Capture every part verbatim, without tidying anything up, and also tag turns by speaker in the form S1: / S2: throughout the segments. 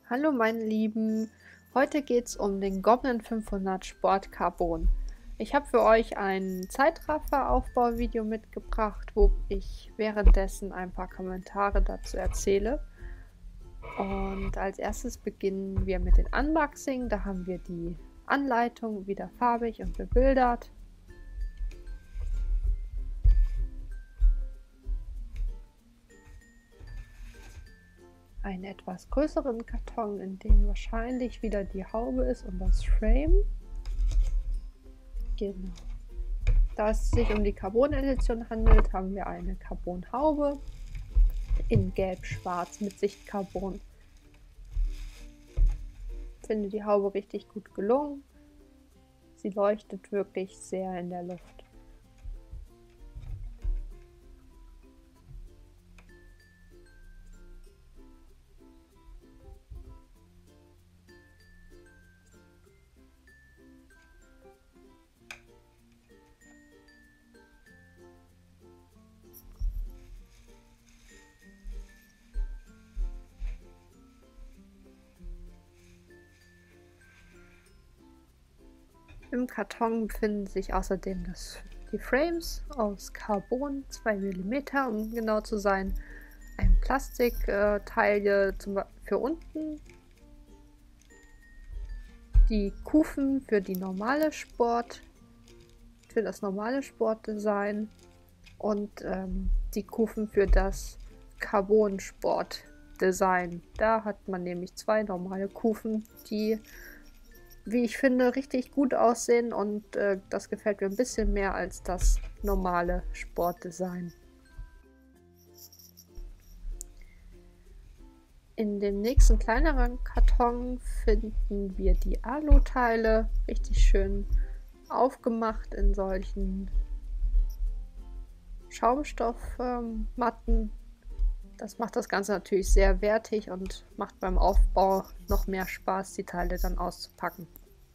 S1: Hallo meine Lieben, heute geht es um den Goblin fünfhundert Sport Carbon. Ich habe für euch ein Zeitraffer-Aufbauvideo mitgebracht, wo ich währenddessen ein paar Kommentare dazu erzähle. Und als erstes beginnen wir mit dem Unboxing. Da haben wir die Anleitung wieder farbig und bebildert. Einen etwas größeren Karton, in dem wahrscheinlich wieder die Haube ist und das Frame. Genau. Da es sich um die Carbon-Edition handelt, haben wir eine Carbon-Haube in Gelb-Schwarz mit Sichtcarbon. Ich finde die Haube richtig gut gelungen. Sie leuchtet wirklich sehr in der Luft. Im Karton befinden sich außerdem das, die Frames aus Carbon, zwei Millimeter um genau zu sein, ein Plastikteil äh, für unten, die Kufen für die normale Sport, für das normale Sportdesign und ähm, die Kufen für das Carbon Sportdesign. Da hat man nämlich zwei normale Kufen, die, wie ich finde, richtig gut aussehen und äh, das gefällt mir ein bisschen mehr als das normale Sportdesign. In dem nächsten kleineren Karton finden wir die Alu-Teile, richtig schön aufgemacht in solchen Schaumstoffmatten. Das macht das Ganze natürlich sehr wertig und macht beim Aufbau noch mehr Spaß, die Teile dann auszupacken.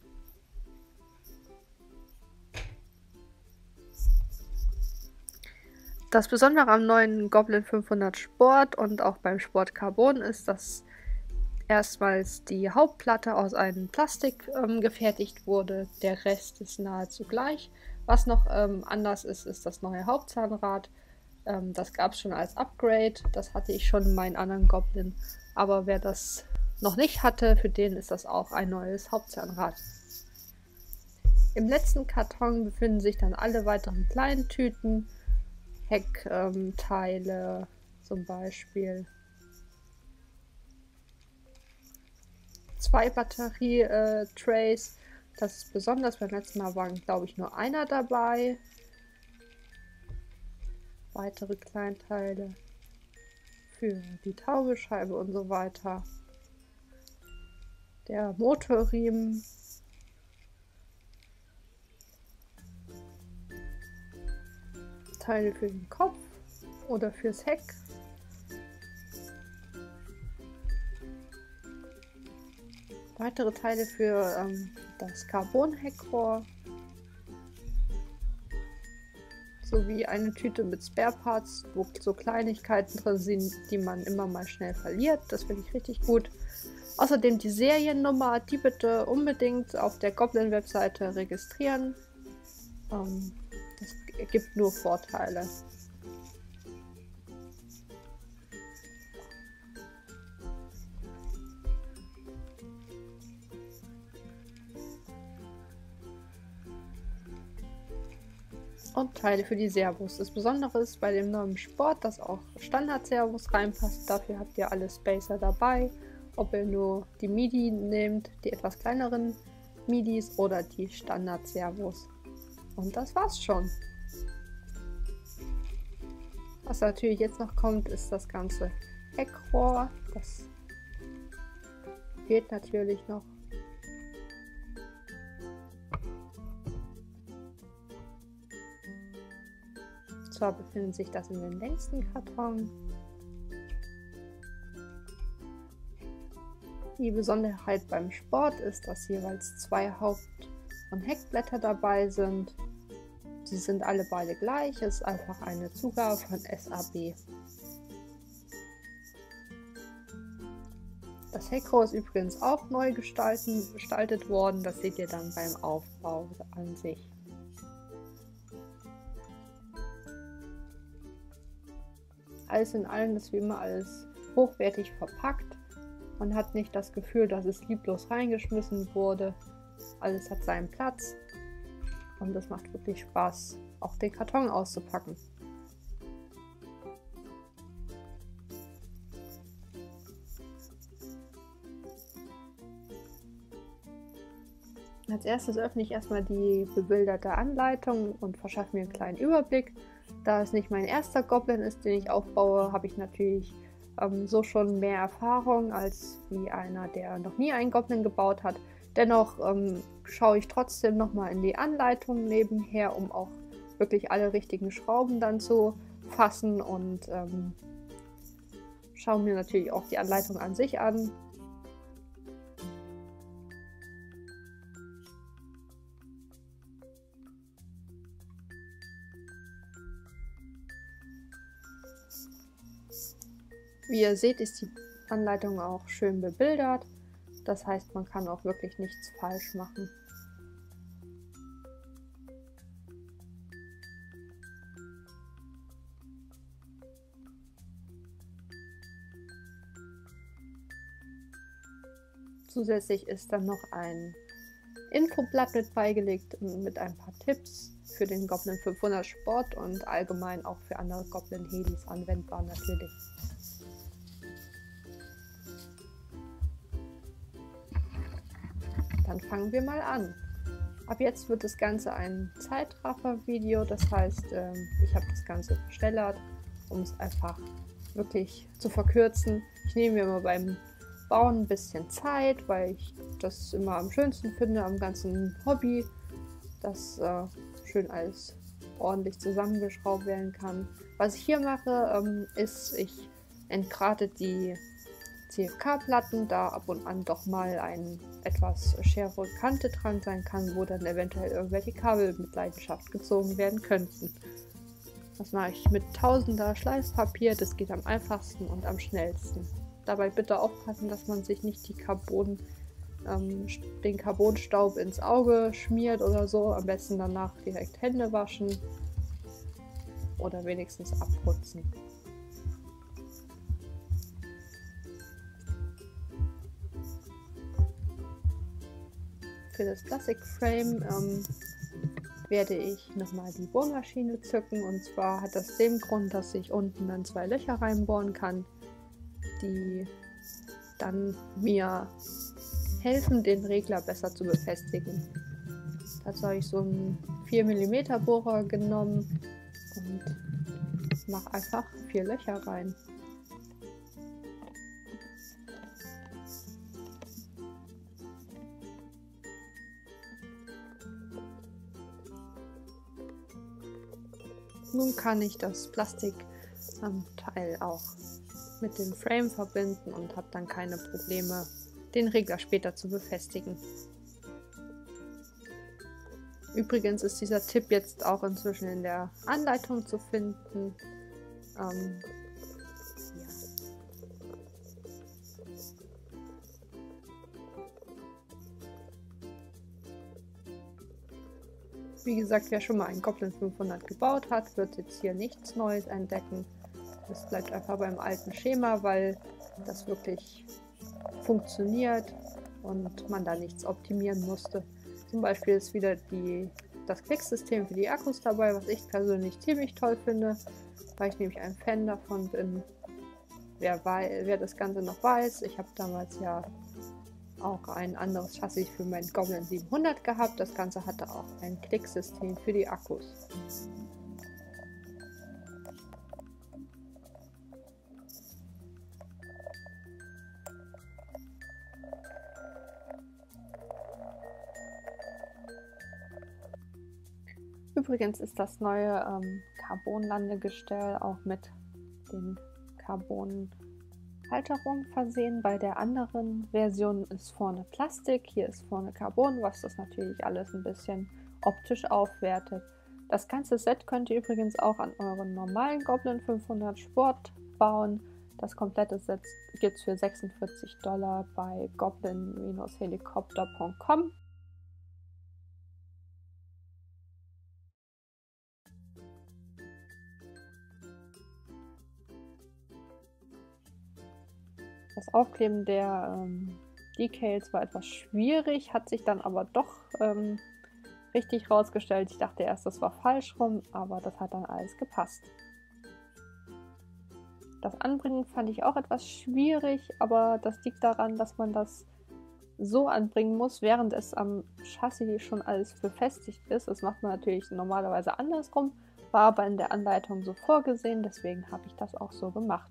S1: Das Besondere am neuen Goblin fünfhundert Sport und auch beim Sport Carbon ist, dass erstmals die Hauptplatte aus einem Plastik ähm, gefertigt wurde. Der Rest ist nahezu gleich. Was noch ähm, anders ist, ist das neue Hauptzahnrad. Ähm, das gab es schon als Upgrade. Das hatte ich schon in meinen anderen Goblin. Aber wer das noch nicht hatte, für den ist das auch ein neues Hauptzahnrad. Im letzten Karton befinden sich dann alle weiteren kleinen Tüten. Heckteile ähm, zum Beispiel. Zwei Batterie-Trays. Äh, das ist besonders. Beim letzten Mal war, glaube ich, nur einer dabei. Weitere Kleinteile für die Taubescheibe und so weiter. Der Motorriemen. Teile für den Kopf oder fürs Heck. Weitere Teile für ähm, das Carbon-Heckrohr. Sowie eine Tüte mit Spare Parts, wo so Kleinigkeiten drin sind, die man immer mal schnell verliert. Das finde ich richtig gut. Außerdem die Seriennummer, die bitte unbedingt auf der Goblin-Webseite registrieren. Ähm, das gibt nur Vorteile. Und Teile für die Servos. Das Besondere ist bei dem neuen Sport, dass auch Standard-Servos reinpasst. Dafür habt ihr alle Spacer dabei. Ob ihr nur die MIDI nehmt, die etwas kleineren MIDIs oder die Standard-Servos. Und das war's schon. Was natürlich jetzt noch kommt, ist das ganze Heckrohr. Das fehlt natürlich noch. Zwar befindet sich das in den längsten Karton. Die Besonderheit beim Sport ist, dass jeweils zwei Haupt- und Heckblätter dabei sind. Sie sind alle beide gleich, es ist einfach eine Zugabe von S A B. Das Heckrohr ist übrigens auch neu gestalten, gestaltet worden. Das seht ihr dann beim Aufbau an sich. Alles in allem ist wie immer alles hochwertig verpackt. Man hat nicht das Gefühl, dass es lieblos reingeschmissen wurde. Alles hat seinen Platz und es macht wirklich Spaß, auch den Karton auszupacken. Als erstes öffne ich erstmal die bebilderte Anleitung und verschaffe mir einen kleinen Überblick. Da es nicht mein erster Goblin ist, den ich aufbaue, habe ich natürlich ähm, so schon mehr Erfahrung als wie einer, der noch nie einen Goblin gebaut hat. Dennoch ähm, schaue ich trotzdem nochmal in die Anleitung nebenher, um auch wirklich alle richtigen Schrauben dann zu fassen und ähm, schaue mir natürlich auch die Anleitung an sich an. Wie ihr seht, ist die Anleitung auch schön bebildert. Das heißt, man kann auch wirklich nichts falsch machen. Zusätzlich ist dann noch ein Infoblatt mit beigelegt mit ein paar Tipps für den Goblin fünfhundert Sport und allgemein auch für andere Goblin Helis anwendbar natürlich. Dann fangen wir mal an. Ab jetzt wird das Ganze ein Zeitraffer-Video, das heißt, ich habe das Ganze verschnellert, um es einfach wirklich zu verkürzen. Ich nehme mir immer beim Bauen ein bisschen Zeit, weil ich das immer am schönsten finde am ganzen Hobby, dass äh, schön alles ordentlich zusammengeschraubt werden kann. Was ich hier mache, ist, ich entgrate die C F K-Platten, da ab und an doch mal eine etwas schärfere Kante dran sein kann, wo dann eventuell irgendwelche Kabel mit Leidenschaft gezogen werden könnten. Das mache ich mit tausender Schleifpapier, das geht am einfachsten und am schnellsten. Dabei bitte aufpassen, dass man sich nicht die Carbon, ähm, den Carbonstaub ins Auge schmiert oder so. Am besten danach direkt Hände waschen oder wenigstens abputzen. Für das Plastikframe ähm, werde ich nochmal die Bohrmaschine zücken, und zwar hat das den Grund, dass ich unten dann zwei Löcher reinbohren kann, die dann mir helfen, den Regler besser zu befestigen. Dazu habe ich so einen vier Millimeter Bohrer genommen und mache einfach vier Löcher rein. Nun kann ich das Plastikteil auch mit dem Frame verbinden und habe dann keine Probleme, den Regler später zu befestigen. Übrigens ist dieser Tipp jetzt auch inzwischen in der Anleitung zu finden. Ähm, ja. Wie gesagt, wer schon mal einen Goblin fünfhundert gebaut hat, wird jetzt hier nichts Neues entdecken. Es bleibt einfach beim alten Schema, weil das wirklich funktioniert und man da nichts optimieren musste. Zum Beispiel ist wieder die, das Klicksystem für die Akkus dabei, was ich persönlich ziemlich toll finde, weil ich nämlich ein Fan davon bin. Wer, wei wer das Ganze noch weiß, ich habe damals ja auch ein anderes Chassis für meinen Goblin siebenhundert gehabt. Das Ganze hatte auch ein Klicksystem für die Akkus. Übrigens ist das neue ähm, Carbon-Landegestell auch mit den Carbon-Halterungen versehen. Bei der anderen Version ist vorne Plastik, hier ist vorne Carbon, was das natürlich alles ein bisschen optisch aufwertet. Das ganze Set könnt ihr übrigens auch an euren normalen Goblin fünfhundert Sport bauen. Das komplette Set gibt es für sechsundvierzig Dollar bei goblin helikopter punkt com. Das Aufkleben der ähm, Decals war etwas schwierig, hat sich dann aber doch ähm, richtig rausgestellt. Ich dachte erst, das war falsch rum, aber das hat dann alles gepasst. Das Anbringen fand ich auch etwas schwierig, aber das liegt daran, dass man das so anbringen muss, während es am Chassis schon alles befestigt ist. Das macht man natürlich normalerweise andersrum, war aber in der Anleitung so vorgesehen, deswegen habe ich das auch so gemacht.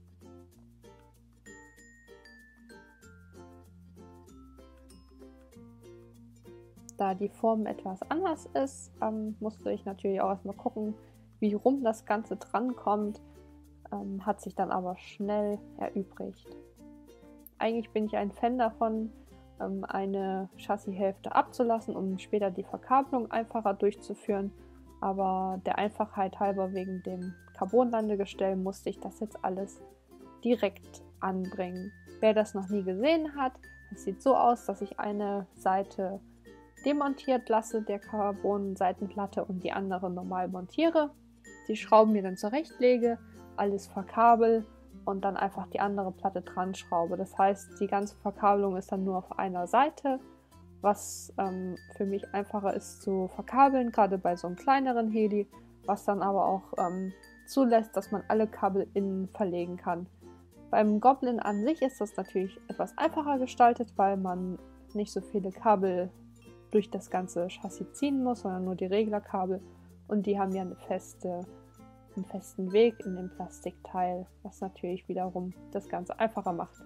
S1: Da die Form etwas anders ist, ähm, musste ich natürlich auch erstmal gucken, wie rum das Ganze drankommt, ähm, hat sich dann aber schnell erübrigt. Eigentlich bin ich ein Fan davon, ähm, eine Chassishälfte abzulassen, um später die Verkabelung einfacher durchzuführen, aber der Einfachheit halber wegen dem Carbonlandegestell musste ich das jetzt alles direkt anbringen. Wer das noch nie gesehen hat, das sieht so aus, dass ich eine Seite demontiert lasse der Carbon-Seitenplatte und die andere normal montiere, die Schrauben mir dann zurechtlege, alles verkabel und dann einfach die andere Platte dran schraube. Das heißt, die ganze Verkabelung ist dann nur auf einer Seite, was ähm, für mich einfacher ist zu verkabeln, gerade bei so einem kleineren Heli, was dann aber auch ähm, zulässt, dass man alle Kabel innen verlegen kann. Beim Goblin an sich ist das natürlich etwas einfacher gestaltet, weil man nicht so viele Kabel durch das ganze Chassis ziehen muss, sondern nur die Reglerkabel und die haben ja eine feste, einen festen Weg in dem Plastikteil, was natürlich wiederum das Ganze einfacher macht.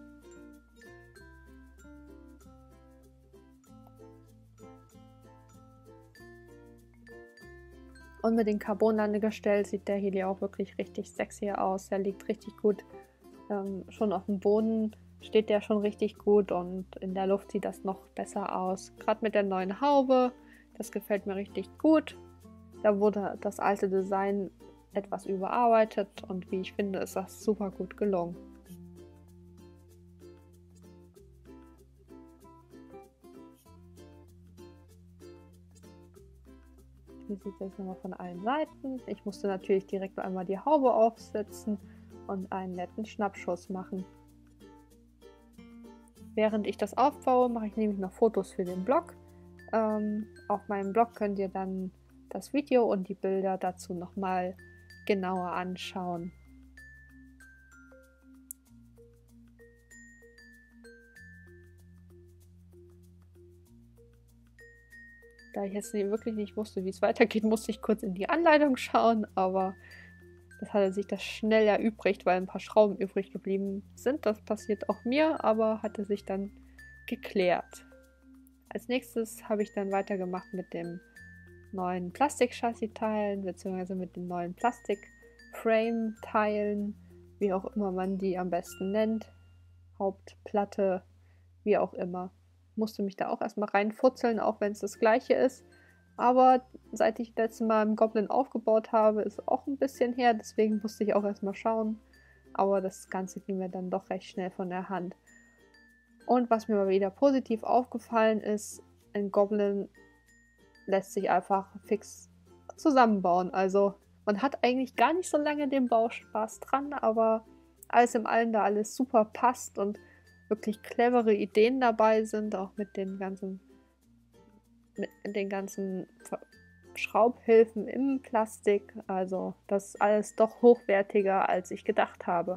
S1: Und mit dem Carbonlandegestell sieht der Heli auch wirklich richtig sexy aus. Der liegt richtig gut ähm, schon auf dem Boden. Steht der schon richtig gut und in der Luft sieht das noch besser aus. Gerade mit der neuen Haube, das gefällt mir richtig gut. Da wurde das alte Design etwas überarbeitet und wie ich finde, ist das super gut gelungen. Hier sieht es jetzt nochmal von allen Seiten. Ich musste natürlich direkt einmal die Haube aufsetzen und einen netten Schnappschuss machen. Während ich das aufbaue, mache ich nämlich noch Fotos für den Blog. Ähm, auf meinem Blog könnt ihr dann das Video und die Bilder dazu nochmal genauer anschauen. Da ich jetzt wirklich nicht wusste, wie es weitergeht, musste ich kurz in die Anleitung schauen, aber das hatte sich das schnell erübrigt, weil ein paar Schrauben übrig geblieben sind. Das passiert auch mir, aber hatte sich dann geklärt. Als nächstes habe ich dann weitergemacht mit dem neuen Plastik-Chassis-Teilen, beziehungsweise mit den neuen Plastik-Frame-Teilen, wie auch immer man die am besten nennt. Hauptplatte, wie auch immer. Musste mich da auch erstmal reinfutzeln, auch wenn es das gleiche ist. Aber seit ich das letzte Mal im Goblin aufgebaut habe, ist auch ein bisschen her, deswegen musste ich auch erstmal schauen. Aber das Ganze ging mir dann doch recht schnell von der Hand. Und was mir mal wieder positiv aufgefallen ist, ein Goblin lässt sich einfach fix zusammenbauen. Also man hat eigentlich gar nicht so lange den Bauspaß dran, aber alles im Allen, da alles super passt und wirklich clevere Ideen dabei sind, auch mit den ganzen mit den ganzen Schraubhilfen im Plastik. Also das ist alles doch hochwertiger, als ich gedacht habe.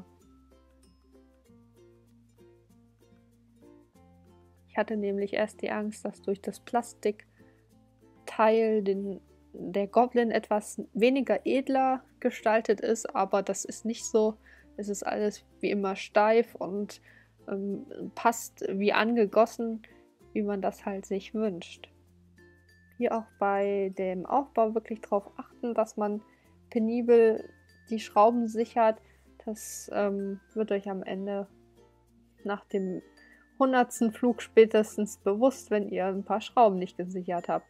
S1: Ich hatte nämlich erst die Angst, dass durch das Plastikteil den, der Goblin etwas weniger edler gestaltet ist, aber das ist nicht so. Es ist alles wie immer steif und ähm, passt wie angegossen, wie man das halt sich wünscht. Hier auch bei dem Aufbau wirklich darauf achten, dass man penibel die Schrauben sichert. Das ähm, wird euch am Ende nach dem hundertsten Flug spätestens bewusst, wenn ihr ein paar Schrauben nicht gesichert habt.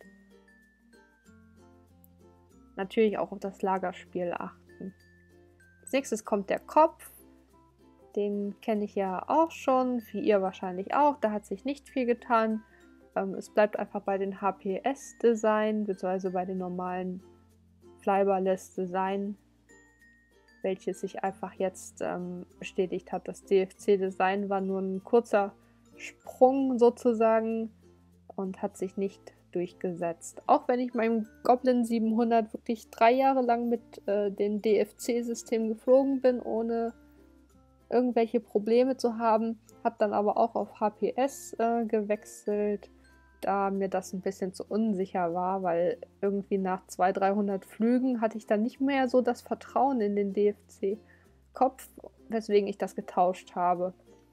S1: Natürlich auch auf das Lagerspiel achten. Als nächstes kommt der Kopf. Den kenne ich ja auch schon, wie ihr wahrscheinlich auch. Da hat sich nicht viel getan. Ähm, es bleibt einfach bei den H P S-Design, beziehungsweise bei den normalen Flybarless-Design, welches sich einfach jetzt ähm, bestätigt hat. Das D F C-Design war nur ein kurzer Sprung sozusagen und hat sich nicht durchgesetzt. Auch wenn ich meinem Goblin siebenhundert wirklich drei Jahre lang mit äh, dem D F C-System geflogen bin, ohne irgendwelche Probleme zu haben, habe dann aber auch auf H P S äh, gewechselt, da mir das ein bisschen zu unsicher war, weil irgendwie nach zweihundert, dreihundert Flügen hatte ich dann nicht mehr so das Vertrauen in den D F C-Kopf, weswegen ich das getauscht habe.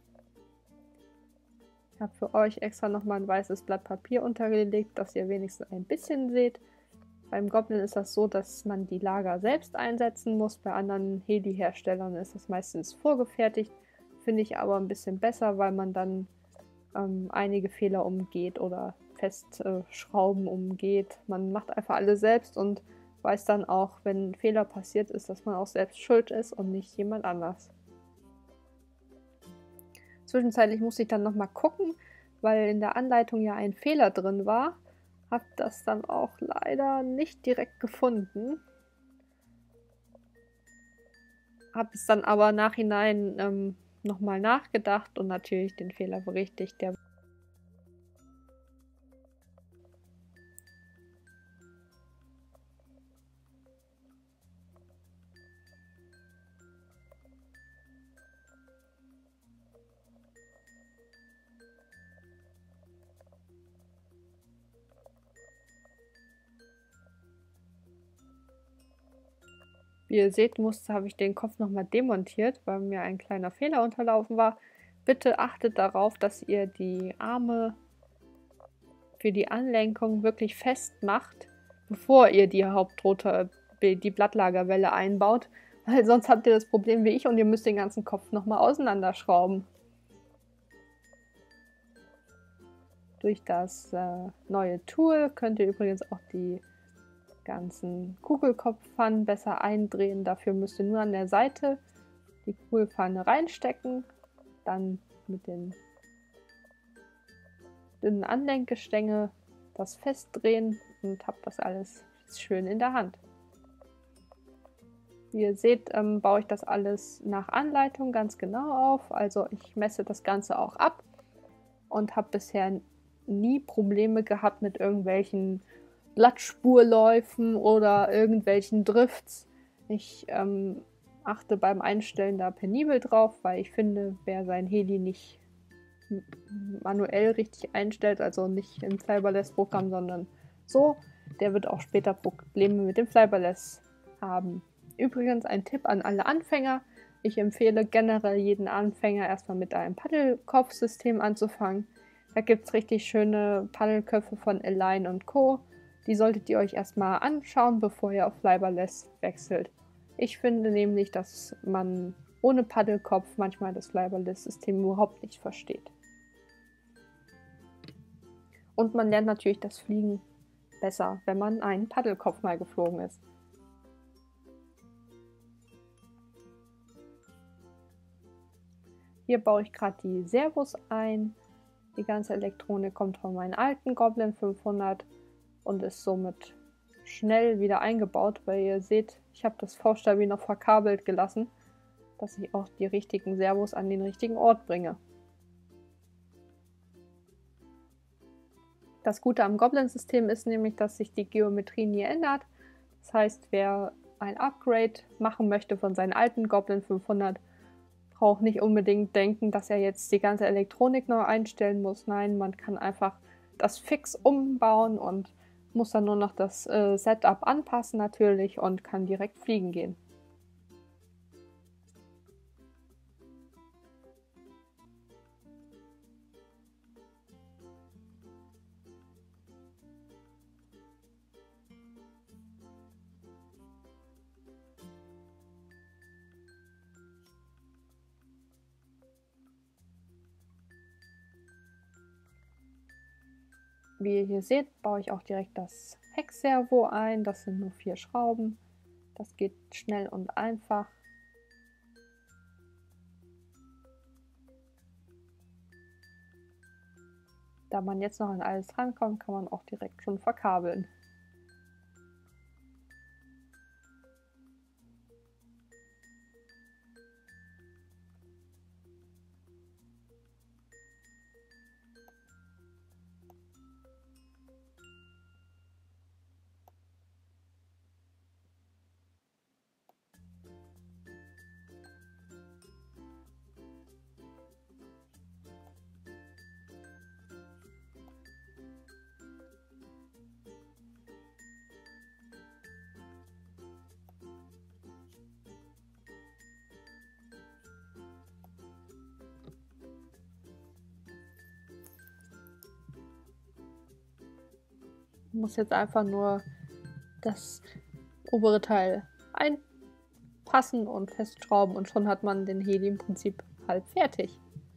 S1: Ich habe für euch extra nochmal ein weißes Blatt Papier untergelegt, dass ihr wenigstens ein bisschen seht. Beim Goblin ist das so, dass man die Lager selbst einsetzen muss. Bei anderen Heli-Herstellern ist das meistens vorgefertigt. Finde ich aber ein bisschen besser, weil man dann ähm, einige Fehler umgeht oder Festschrauben äh, umgeht. Man macht einfach alles selbst und weiß dann auch, wenn ein Fehler passiert ist, dass man auch selbst schuld ist und nicht jemand anders. Zwischenzeitlich musste ich dann nochmal gucken, weil in der Anleitung ja ein Fehler drin war. Habe das dann auch leider nicht direkt gefunden. Habe es dann aber nachhinein ähm, nochmal nachgedacht und natürlich den Fehler berichtigt. Der Wie ihr seht, musste, habe ich den Kopf nochmal demontiert, weil mir ein kleiner Fehler unterlaufen war. Bitte achtet darauf, dass ihr die Arme für die Anlenkung wirklich fest macht, bevor ihr die Hauptrotor, die Blattlagerwelle einbaut, weil sonst habt ihr das Problem wie ich und ihr müsst den ganzen Kopf nochmal auseinanderschrauben. Durch das äh, neue Tool könnt ihr übrigens auch die ganzen Kugelkopfpfannen besser eindrehen. Dafür müsst ihr nur an der Seite die Kugelpfanne reinstecken, dann mit den dünnen Anlenkgestänge das festdrehen und habt das alles schön in der Hand. Wie ihr seht, ähm, baue ich das alles nach Anleitung ganz genau auf. Also ich messe das Ganze auch ab und habe bisher nie Probleme gehabt mit irgendwelchen Blattspurläufen oder irgendwelchen Drifts. Ich ähm, achte beim Einstellen da penibel drauf, weil ich finde, wer sein Heli nicht manuell richtig einstellt, also nicht im Flybarless-Programm, sondern so, der wird auch später Probleme mit dem Flybarless haben. Übrigens ein Tipp an alle Anfänger. Ich empfehle generell jeden Anfänger erstmal mit einem Paddelkopfsystem anzufangen. Da gibt es richtig schöne Paddelköpfe von Align und Co. Die solltet ihr euch erstmal anschauen, bevor ihr auf Flybarless wechselt. Ich finde nämlich, dass man ohne Paddelkopf manchmal das Flybarless-System überhaupt nicht versteht. Und man lernt natürlich das Fliegen besser, wenn man einen Paddelkopf mal geflogen ist. Hier baue ich gerade die Servos ein. Die ganze Elektronik kommt von meinem alten Goblin fünfhundert und ist somit schnell wieder eingebaut, weil ihr seht, ich habe das V-Stabil noch verkabelt gelassen, dass ich auch die richtigen Servos an den richtigen Ort bringe. Das Gute am Goblin-System ist nämlich, dass sich die Geometrie nie ändert. Das heißt, wer ein Upgrade machen möchte von seinem alten Goblin fünfhundert, braucht nicht unbedingt denken, dass er jetzt die ganze Elektronik neu einstellen muss. Nein, man kann einfach das fix umbauen und muss dann nur noch das äh, Setup anpassen natürlich und kann direkt fliegen gehen. Wie ihr hier seht, baue ich auch direkt das Heckservo ein. Das sind nur vier Schrauben. Das geht schnell und einfach. Da man jetzt noch an alles rankommt, kann man auch direkt schon verkabeln. Ich muss jetzt einfach nur das obere Teil einpassen und festschrauben und schon hat man den Heli im Prinzip halb fertig.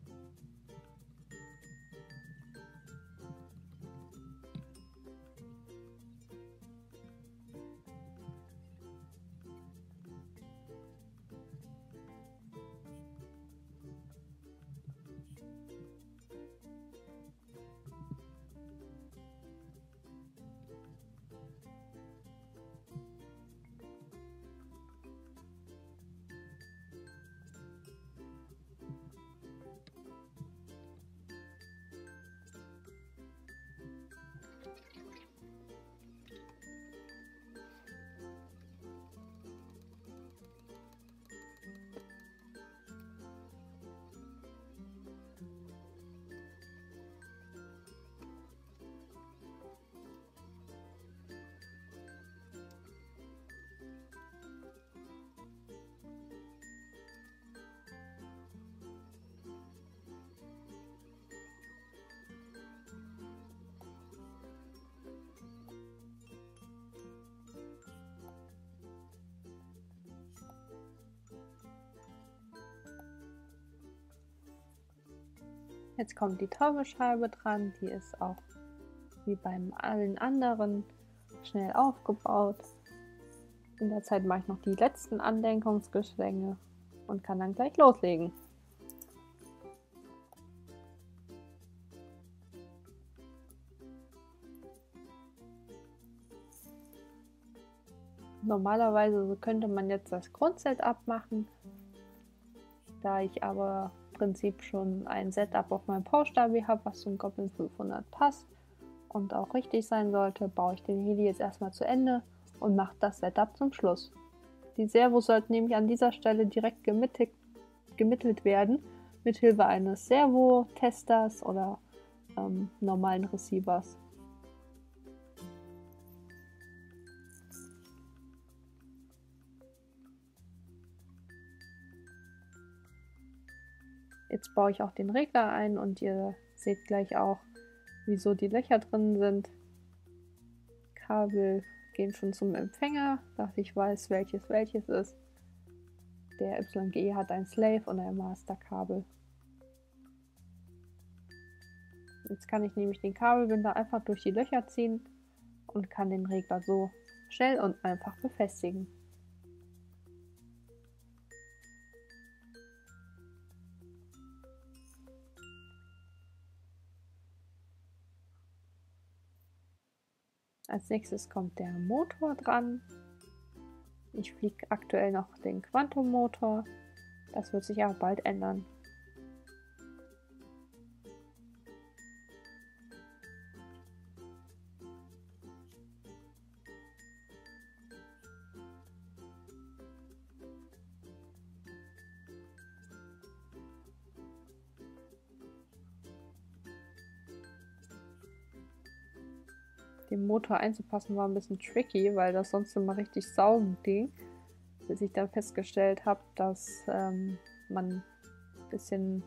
S1: Jetzt kommt die Trommelscheibe dran, die ist auch wie bei allen anderen schnell aufgebaut. In der Zeit mache ich noch die letzten Andenkungsgeschwänge und kann dann gleich loslegen. Normalerweise könnte man jetzt das Grundsetup machen, da ich aber im Prinzip schon ein Setup auf meinem Powerstabi habe, was zum Goblin fünfhundert passt und auch richtig sein sollte, baue ich den Heli jetzt erstmal zu Ende und mache das Setup zum Schluss. Die Servos sollten nämlich an dieser Stelle direkt gemittelt, gemittelt werden, mithilfe eines Servo-Testers oder ähm, normalen Receivers. Jetzt baue ich auch den Regler ein und ihr seht gleich auch, wieso die Löcher drin sind. Kabel gehen schon zum Empfänger, dass ich weiß, welches welches ist. Der Y G hat ein Slave und ein Masterkabel. Jetzt kann ich nämlich den Kabelbinder einfach durch die Löcher ziehen und kann den Regler so schnell und einfach befestigen. Als nächstes kommt der Motor dran. Ich fliege aktuell noch den Quantum-Motor. Das wird sich aber bald ändern. Den Motor einzupassen war ein bisschen tricky, weil das sonst immer richtig saugen ging, bis ich dann festgestellt habe, dass ähm, man ein bisschen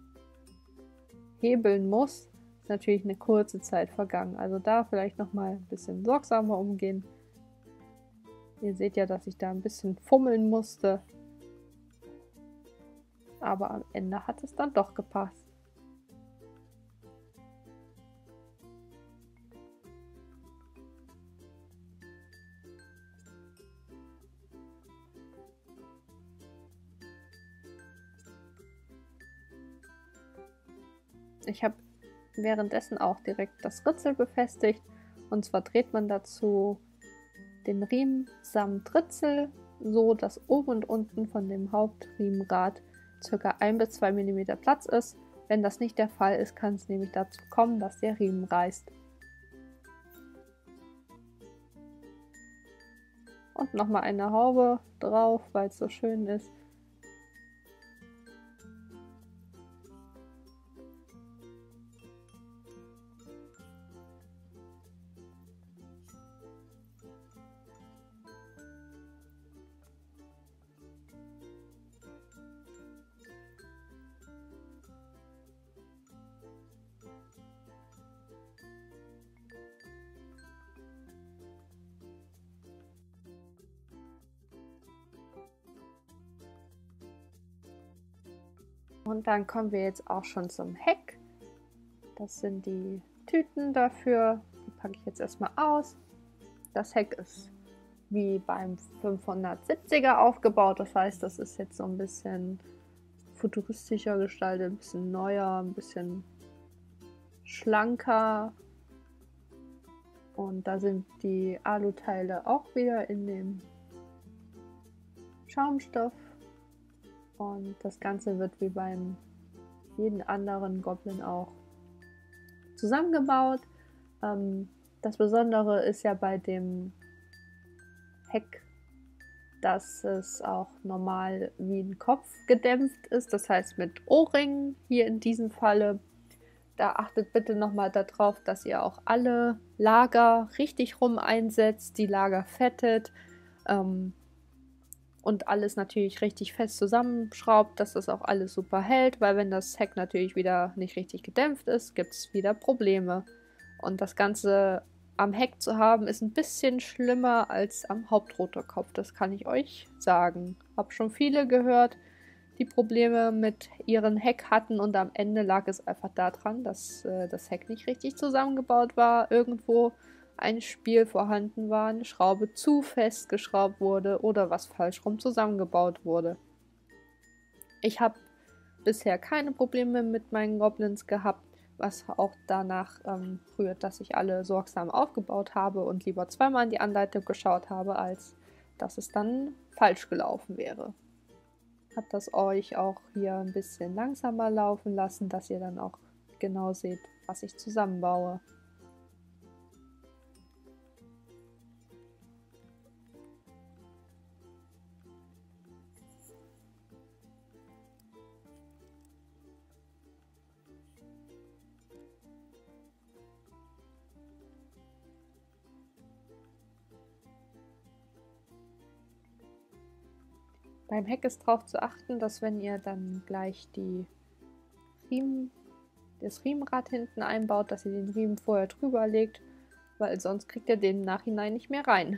S1: hebeln muss. Ist natürlich eine kurze Zeit vergangen, also da vielleicht noch mal ein bisschen sorgsamer umgehen. Ihr seht ja, dass ich da ein bisschen fummeln musste, aber am Ende hat es dann doch gepasst. Ich habe währenddessen auch direkt das Ritzel befestigt. Und zwar dreht man dazu den Riemen samt Ritzel, so dass oben und unten von dem Hauptriemenrad ca. ein bis zwei Millimeter Platz ist. Wenn das nicht der Fall ist, kann es nämlich dazu kommen, dass der Riemen reißt. Und nochmal eine Haube drauf, weil es so schön ist. Und dann kommen wir jetzt auch schon zum Heck. Das sind die Tüten dafür. Die packe ich jetzt erstmal aus. Das Heck ist wie beim fünfhundertsiebziger aufgebaut. Das heißt, das ist jetzt so ein bisschen futuristischer gestaltet, ein bisschen neuer, ein bisschen schlanker. Und da sind die Aluteile auch wieder in dem Schaumstoff. Und das Ganze wird wie beim jeden anderen Goblin auch zusammengebaut. Ähm, das Besondere ist ja bei dem Heck, dass es auch normal wie ein Kopf gedämpft ist. Das heißt mit O-Ringen hier in diesem Falle. Da achtet bitte nochmal darauf, dass ihr auch alle Lager richtig rum einsetzt, die Lager fettet. Ähm, Und alles natürlich richtig fest zusammenschraubt, dass das auch alles super hält, weil wenn das Heck natürlich wieder nicht richtig gedämpft ist, gibt es wieder Probleme. Und das Ganze am Heck zu haben, ist ein bisschen schlimmer als am Hauptrotorkopf, das kann ich euch sagen. Hab schon viele gehört, die Probleme mit ihrem Heck hatten und am Ende lag es einfach daran, dass äh, das Heck nicht richtig zusammengebaut war, irgendwo ein Spiel vorhanden war, eine Schraube zu fest geschraubt wurde oder was falsch rum zusammengebaut wurde. Ich habe bisher keine Probleme mit meinen Goblins gehabt, was auch danach ähm, rührt, dass ich alle sorgsam aufgebaut habe und lieber zweimal in die Anleitung geschaut habe, als dass es dann falsch gelaufen wäre. Habe das euch auch hier ein bisschen langsamer laufen lassen, dass ihr dann auch genau seht, was ich zusammenbaue. Beim Heck ist darauf zu achten, dass wenn ihr dann gleich die Riemen, das Riemenrad hinten einbaut, dass ihr den Riemen vorher drüber legt, weil sonst kriegt ihr den im Nachhinein nicht mehr rein.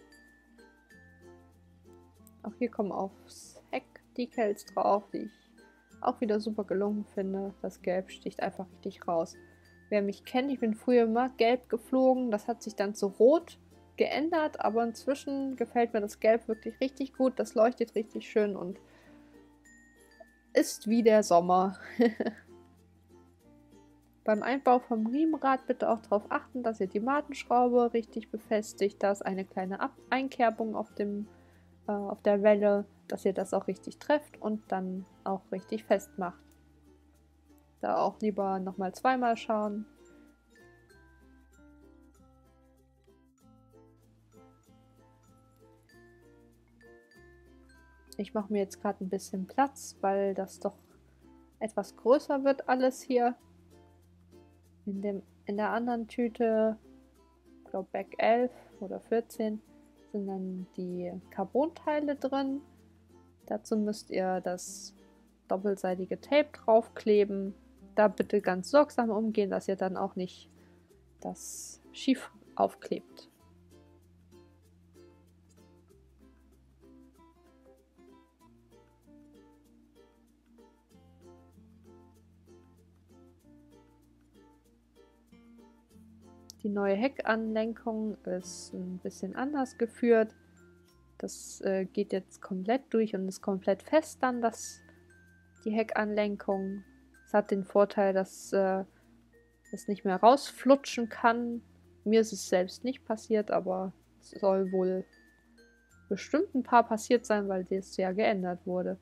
S1: Auch hier kommen aufs Heck Decals drauf, die ich auch wieder super gelungen finde. Das Gelb sticht einfach richtig raus. Wer mich kennt, ich bin früher immer gelb geflogen, das hat sich dann zu rot geändert, aber inzwischen gefällt mir das Gelb wirklich richtig gut. Das leuchtet richtig schön und ist wie der Sommer. Beim Einbau vom Riemenrad bitte auch darauf achten, dass ihr die Matenschraube richtig befestigt. Da ist eine kleine Ab Einkerbung auf, dem, äh, auf der Welle, dass ihr das auch richtig trefft und dann auch richtig festmacht. Da auch lieber nochmal zweimal schauen. Ich mache mir jetzt gerade ein bisschen Platz, weil das doch etwas größer wird alles hier. In, dem, in der anderen Tüte, ich glaube Bag elf oder vierzehn, sind dann die Carbonteile drin. Dazu müsst ihr das doppelseitige Tape draufkleben. Da bitte ganz sorgsam umgehen, dass ihr dann auch nicht das schief aufklebt. Die neue Heckanlenkung ist ein bisschen anders geführt. Das äh, geht jetzt komplett durch und ist komplett fest dann, das, die Heckanlenkung. Es hat den Vorteil, dass äh, es nicht mehr rausflutschen kann. Mir ist es selbst nicht passiert, aber es soll wohl bestimmt ein paar passiert sein, weil das ja geändert wurde.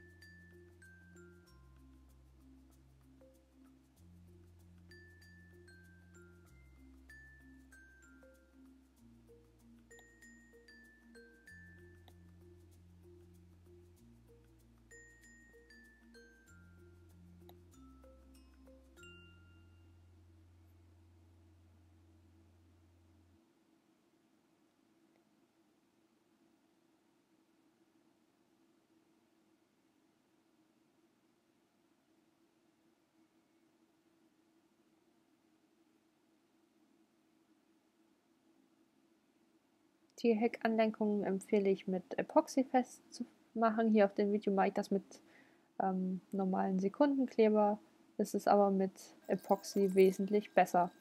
S1: Die Heckanlenkung empfehle ich mit Epoxy festzumachen. Hier auf dem Video mache ich das mit ähm, normalen Sekundenkleber. Das ist aber mit Epoxy wesentlich besser.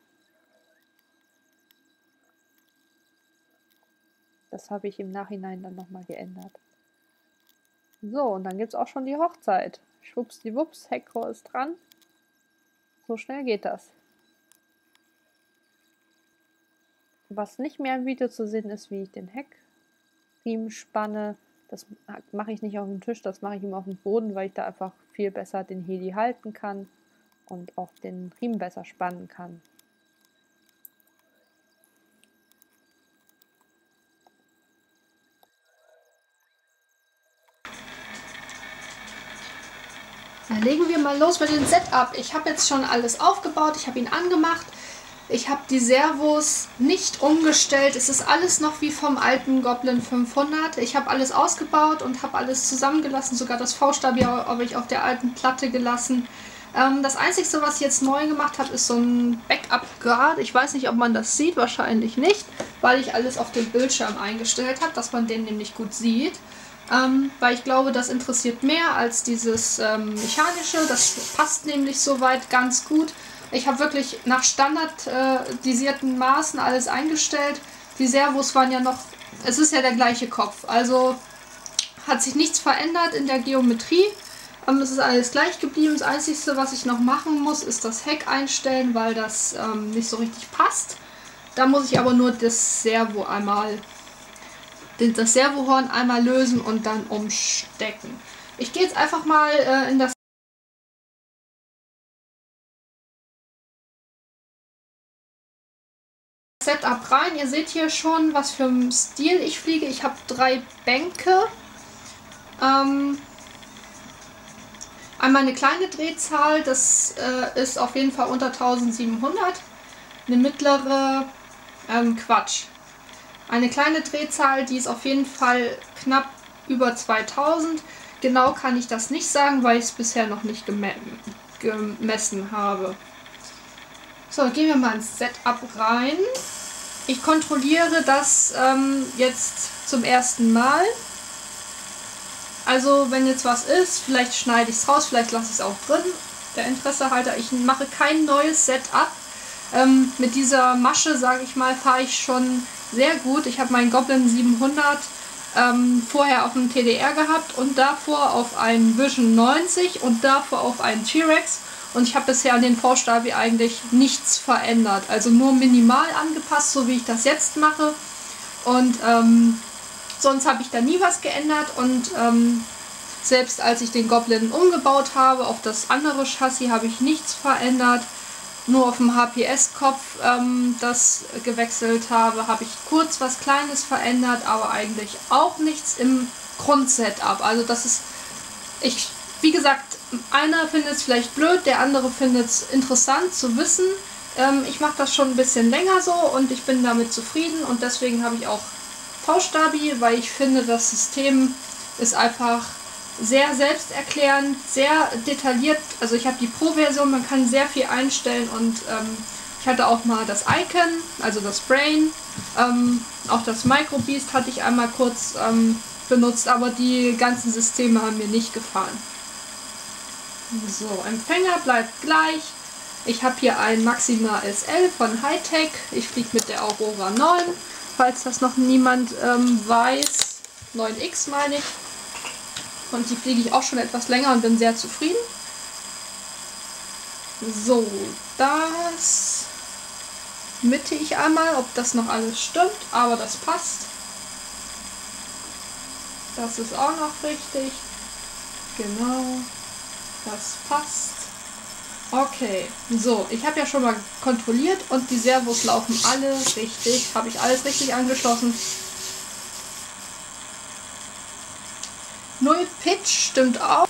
S1: Das habe ich im Nachhinein dann nochmal geändert. So, und dann gibt es auch schon die Hochzeit. Schwuppsdiwupps, Heckrohr ist dran. So schnell geht das. Was nicht mehr im Video zu sehen ist, wie ich den Heckriemen spanne. Das mache ich nicht auf dem Tisch, das mache ich immer auf dem Boden, weil ich da einfach viel besser den Heli halten kann und auch den Riemen besser spannen kann.
S2: Dann legen wir mal los mit dem Setup. Ich habe jetzt schon alles aufgebaut, ich habe ihn angemacht. Ich habe die Servos nicht umgestellt. Es ist alles noch wie vom alten Goblin fünfhundert. Ich habe alles ausgebaut und habe alles zusammengelassen. Sogar das V-Stabi habe ich auf der alten Platte gelassen. Ähm, das Einzige, was ich jetzt neu gemacht habe, ist so ein Backup-Guard. Ich weiß nicht, ob man das sieht. Wahrscheinlich nicht, weil ich alles auf dem Bildschirm eingestellt habe, dass man den nämlich gut sieht. Ähm, weil ich glaube, das interessiert mehr als dieses ähm, mechanische. Das passt nämlich soweit ganz gut. Ich habe wirklich nach standardisierten Maßen alles eingestellt. Die Servos waren ja noch, es ist ja der gleiche Kopf, also hat sich nichts verändert in der Geometrie. Ähm, es ist alles gleich geblieben. Das Einzige, was ich noch machen muss, ist das Heck einstellen, weil das ähm, nicht so richtig passt. Da muss ich aber nur das Servo einmal, das Servohorn einmal lösen und dann umstecken. Ich gehe jetzt einfach mal äh, in das Setup rein. Ihr seht hier schon, was für einen Stil ich fliege. Ich habe drei Bänke. Ähm, einmal eine kleine Drehzahl, das äh, ist auf jeden Fall unter eintausendsiebenhundert. Eine mittlere, ähm, Quatsch. Eine kleine Drehzahl, die ist auf jeden Fall knapp über zweitausend. Genau kann ich das nicht sagen, weil ich es bisher noch nicht gem gemessen habe. So, gehen wir mal ins Setup rein. Ich kontrolliere das ähm, jetzt zum ersten Mal. Also wenn jetzt was ist, vielleicht schneide ich es raus, vielleicht lasse ich es auch drin. Der Interesse halber, ich mache kein neues Setup. Ähm, mit dieser Masche, sage ich mal, fahre ich schon sehr gut. Ich habe meinen Goblin siebenhundert ähm, vorher auf dem T D R gehabt und davor auf einen Vision neunzig und davor auf einen T-Rex. Und ich habe bisher an den V-Stabi eigentlich nichts verändert. Also nur minimal angepasst, so wie ich das jetzt mache. Und ähm, sonst habe ich da nie was geändert. Und ähm, selbst als ich den Goblin umgebaut habe auf das andere Chassis, habe ich nichts verändert. Nur auf dem H P S-Kopf ähm, das gewechselt habe, habe ich kurz was Kleines verändert, aber eigentlich auch nichts im Grundsetup. Also das ist, ich, wie gesagt, einer findet es vielleicht blöd, der andere findet es interessant zu wissen. Ähm, ich mache das schon ein bisschen länger so und ich bin damit zufrieden und deswegen habe ich auch V-Stabi, weil ich finde, das System ist einfach sehr selbsterklärend, sehr detailliert. Also ich habe die Pro-Version, man kann sehr viel einstellen und ähm, ich hatte auch mal das Icon, also das Brain, ähm, auch das Microbeast hatte ich einmal kurz ähm, benutzt, aber die ganzen Systeme haben mir nicht gefallen. So, Empfänger bleibt gleich. Ich habe hier einen Maxima S L von Hitec. Ich fliege mit der Aurora neun, falls das noch niemand ähm, weiß. neun X meine ich. Und die fliege ich auch schon etwas länger und bin sehr zufrieden. So, das mitte ich einmal, ob das noch alles stimmt, aber das passt. Das ist auch noch richtig. Genau, das passt. Okay, so, ich habe ja schon mal kontrolliert und die Servos laufen alle richtig. Habe ich alles richtig angeschlossen. Null Pitch stimmt auch.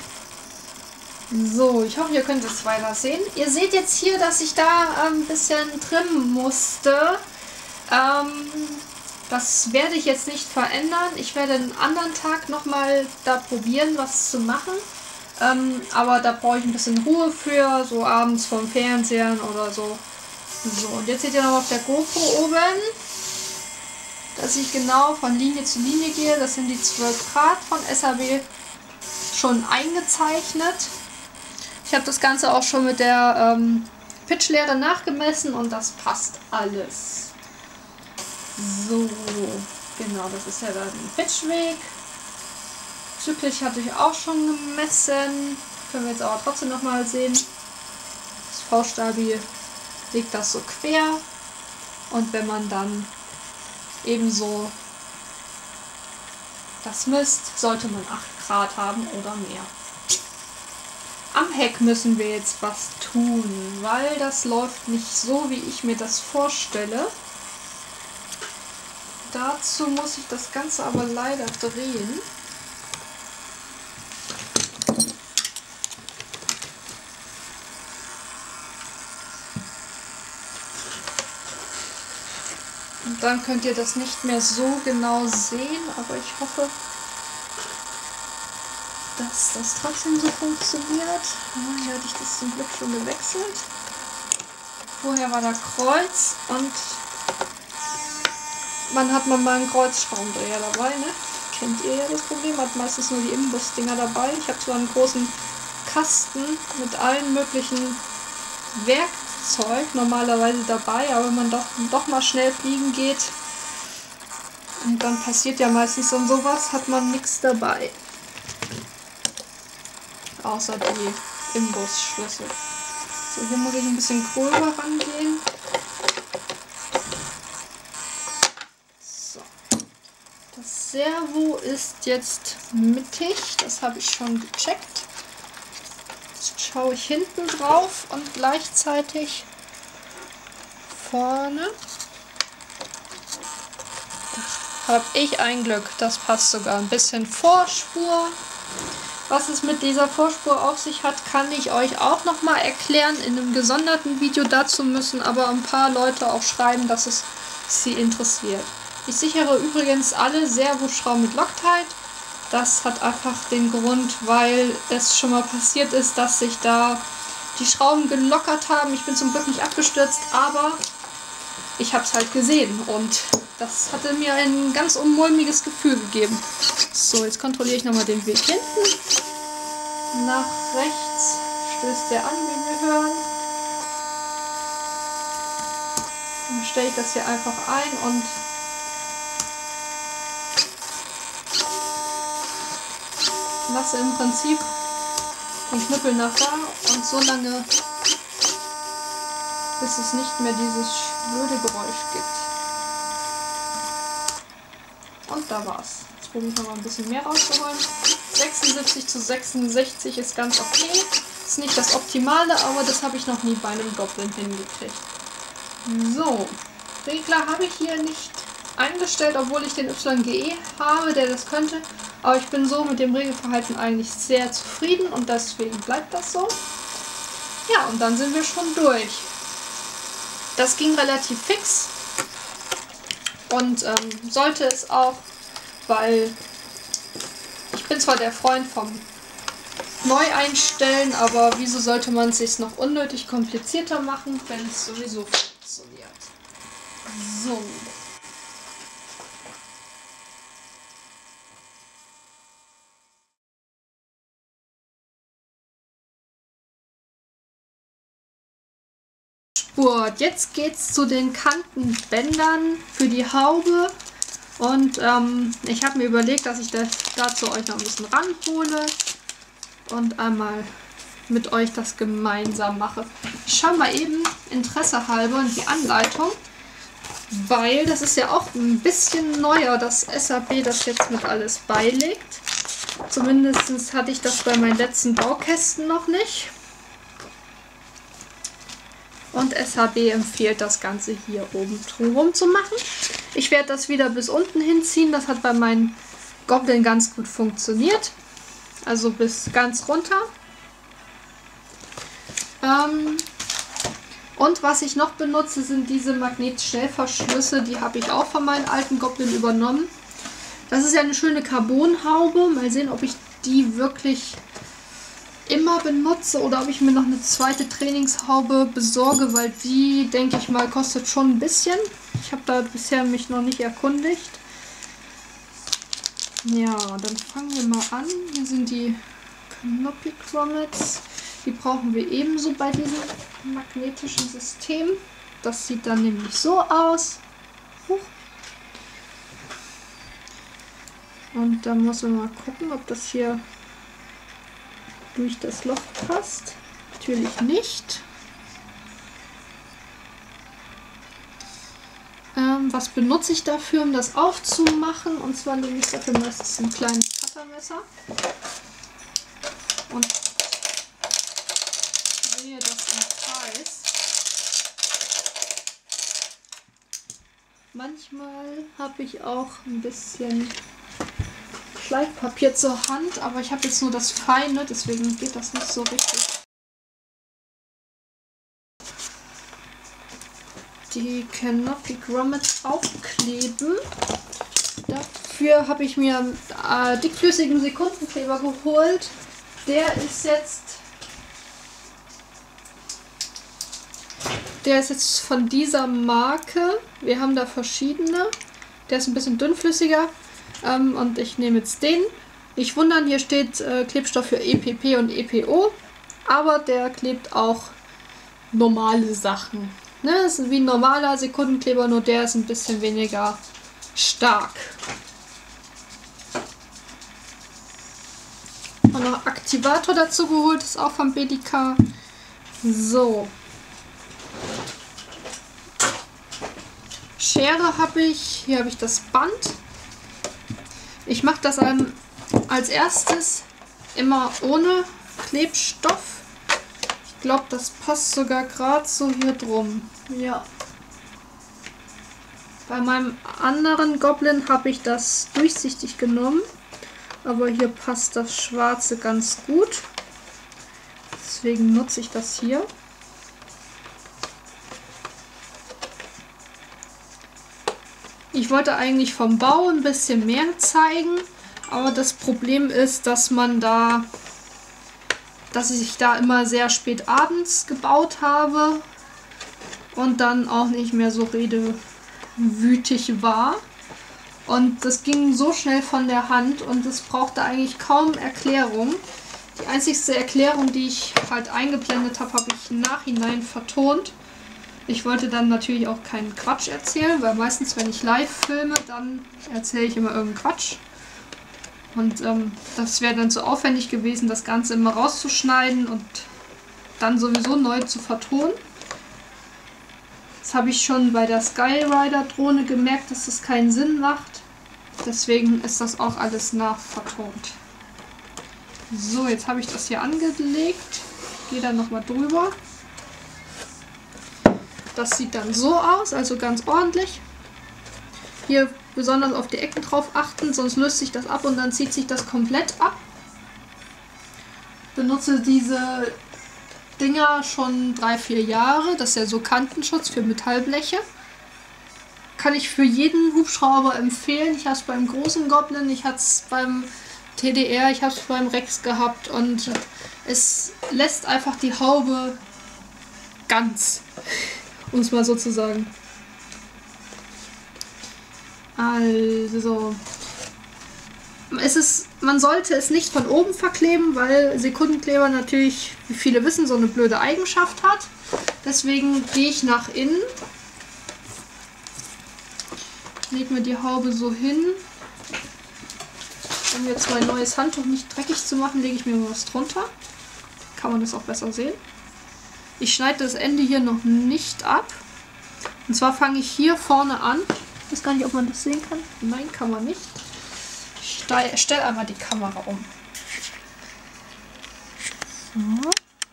S2: So, ich hoffe, ihr könnt es weiter sehen. Ihr seht jetzt hier, dass ich da ein ähm, bisschen trimmen musste. Ähm, das werde ich jetzt nicht verändern. Ich werde einen anderen Tag nochmal da probieren, was zu machen. Ähm, aber da brauche ich ein bisschen Ruhe für, so abends vom Fernsehen oder so. So, und jetzt seht ihr noch auf der GoPro oben, dass ich genau von Linie zu Linie gehe. Das sind die zwölf Grad von S H B schon eingezeichnet. Ich habe das Ganze auch schon mit der ähm, Pitchlehre nachgemessen und das passt alles. So, genau, das ist ja dann ein Pitchweg. Zyklisch hatte ich auch schon gemessen. Können wir jetzt aber trotzdem noch mal sehen. Das V-Stabi liegt das so quer. Und wenn man dann ebenso das misst, sollte man acht Grad haben oder mehr. Am Heck müssen wir jetzt was tun, weil das läuft nicht so, wie ich mir das vorstelle. Dazu muss ich das Ganze aber leider drehen. Und dann könnt ihr das nicht mehr so genau sehen, aber ich hoffe, dass das trotzdem so funktioniert. Oh, hier hatte ich das zum Glück schon gewechselt. Vorher war da Kreuz und man hat mal einen Kreuzschraubendreher dabei, ne? Kennt ihr ja das Problem, hat meistens nur die Imbusdinger dabei. Ich habe zwar einen großen Kasten mit allen möglichen Werkzeug normalerweise dabei, aber wenn man doch, doch mal schnell fliegen geht und dann passiert ja meistens dann sowas, hat man nichts dabei. Außer die Imbusschlüssel. So, hier muss ich ein bisschen gröber rangehen. So. Das Servo ist jetzt mittig, das habe ich schon gecheckt. Jetzt schaue ich hinten drauf und gleichzeitig vorne. Da habe ich ein Glück, das passt sogar. Ein bisschen Vorspur. Was es mit dieser Vorspur auf sich hat, kann ich euch auch nochmal erklären. In einem gesonderten Video dazu müssen aber ein paar Leute auch schreiben, dass es sie interessiert. Ich sichere übrigens alle Servoschrauben mit Loctite. Das hat einfach den Grund, weil es schon mal passiert ist, dass sich da die Schrauben gelockert haben. Ich bin zum Glück nicht abgestürzt, aber ich habe es halt gesehen und das hatte mir ein ganz unmulmiges Gefühl gegeben. So, jetzt kontrolliere ich nochmal den Weg hinten. Nach rechts stößt der an, wie wir hören. Dann stelle ich das hier einfach ein und lasse im Prinzip den Knüppel nach da und so lange, bis es nicht mehr dieses blöde Geräusch gibt. Und da war's. Jetzt probiere ich noch mal ein bisschen mehr rauszuholen. sechsundsiebzig zu sechsundsechzig ist ganz okay. Ist nicht das Optimale, aber das habe ich noch nie bei einem Goblin hingekriegt. So, Regler habe ich hier nicht eingestellt, obwohl ich den Y G E habe, der das könnte. Aber ich bin so mit dem Regelverhalten eigentlich sehr zufrieden und deswegen bleibt das so. Ja, und dann sind wir schon durch. Das ging relativ fix. Und ähm, sollte es auch, weil ich bin zwar der Freund vom Neueinstellen, aber wieso sollte man es sich noch unnötig komplizierter machen, wenn es sowieso funktioniert. So. Gut, jetzt geht's zu den Kantenbändern für die Haube und ähm, ich habe mir überlegt, dass ich das dazu euch noch ein bisschen ranhole und einmal mit euch das gemeinsam mache. Ich schaue mal eben Interesse halber in die Anleitung, weil das ist ja auch ein bisschen neuer, dass S A B das jetzt mit alles beilegt. Zumindest hatte ich das bei meinen letzten Baukästen noch nicht. Und S H B empfiehlt das Ganze hier oben drumherum zu machen. Ich werde das wieder bis unten hinziehen. Das hat bei meinen Goblin ganz gut funktioniert. Also bis ganz runter. Ähm und was ich noch benutze, sind diese Magnetschnellverschlüsse. Die habe ich auch von meinen alten Goblin übernommen. Das ist ja eine schöne Carbonhaube. Mal sehen, ob ich die wirklich immer benutze oder ob ich mir noch eine zweite Trainingshaube besorge, weil die, denke ich mal, kostet schon ein bisschen. Ich habe da bisher mich noch nicht erkundigt. Ja, dann fangen wir mal an. Hier sind die Knoppy Grommets. Die brauchen wir ebenso bei diesem magnetischen System. Das sieht dann nämlich so aus. Huch. Und dann muss man mal gucken, ob das hier durch das Loch passt. Natürlich nicht. Ähm, was benutze ich dafür, um das aufzumachen? Und zwar nehme ich dafür meistens ein kleines Cuttermesser und drehe das im Kreis. Manchmal habe ich auch ein bisschen Schleifpapier zur Hand, aber ich habe jetzt nur das Feine, deswegen geht das nicht so richtig. Die Knoppy Grommets aufkleben. Dafür habe ich mir äh, dickflüssigen Sekundenkleber geholt. Der ist jetzt Der ist jetzt von dieser Marke. Wir haben da verschiedene. Der ist ein bisschen dünnflüssiger. Ähm, und ich nehme jetzt den. Nicht wundern, hier steht äh, Klebstoff für E P P und E P O. Aber der klebt auch normale Sachen. Ne? Das ist wie ein normaler Sekundenkleber, nur der ist ein bisschen weniger stark. Und noch Aktivator dazu geholt, ist auch vom B D K. So. Schere habe ich. Hier habe ich das Band. Ich mache das ähm, als erstes immer ohne Klebstoff. Ich glaube, das passt sogar gerade so hier drum. Ja. Bei meinem anderen Goblin habe ich das durchsichtig genommen. Aber hier passt das Schwarze ganz gut. Deswegen nutze ich das hier. Ich wollte eigentlich vom Bau ein bisschen mehr zeigen, aber das Problem ist, dass man da, dass ich da immer sehr spät abends gebaut habe und dann auch nicht mehr so redewütig war. Und das ging so schnell von der Hand und es brauchte eigentlich kaum Erklärung. Die einzigste Erklärung, die ich halt eingeblendet habe, habe ich im Nachhinein vertont. Ich wollte dann natürlich auch keinen Quatsch erzählen, weil meistens, wenn ich live filme, dann erzähle ich immer irgendeinen Quatsch. Und ähm, das wäre dann so aufwendig gewesen, das Ganze immer rauszuschneiden und dann sowieso neu zu vertonen. Das habe ich schon bei der Skyrider Drohne gemerkt, dass das keinen Sinn macht. Deswegen ist das auch alles nachvertont. So, jetzt habe ich das hier angelegt. Ich gehe dann nochmal drüber. Das sieht dann so aus, also ganz ordentlich. Hier besonders auf die Ecken drauf achten, sonst löst sich das ab und dann zieht sich das komplett ab. Benutze diese Dinger schon drei, vier Jahre. Das ist ja so Kantenschutz für Metallbleche. Kann ich für jeden Hubschrauber empfehlen. Ich habe es beim großen Goblin, ich hatte es beim T D R, ich habe es beim Rex gehabt und es lässt einfach die Haube ganz, um es mal so zu sagen. Also, es ist, man sollte es nicht von oben verkleben, weil Sekundenkleber natürlich, wie viele wissen, so eine blöde Eigenschaft hat. Deswegen gehe ich nach innen, lege mir die Haube so hin. Um jetzt mein neues Handtuch nicht dreckig zu machen, lege ich mir mal was drunter. kann man das auch besser sehen. Ich schneide das Ende hier noch nicht ab. Und zwar fange ich hier vorne an. Ich weiß gar nicht, ob man das sehen kann. Nein, kann man nicht. Ich stelle einmal die Kamera um. So.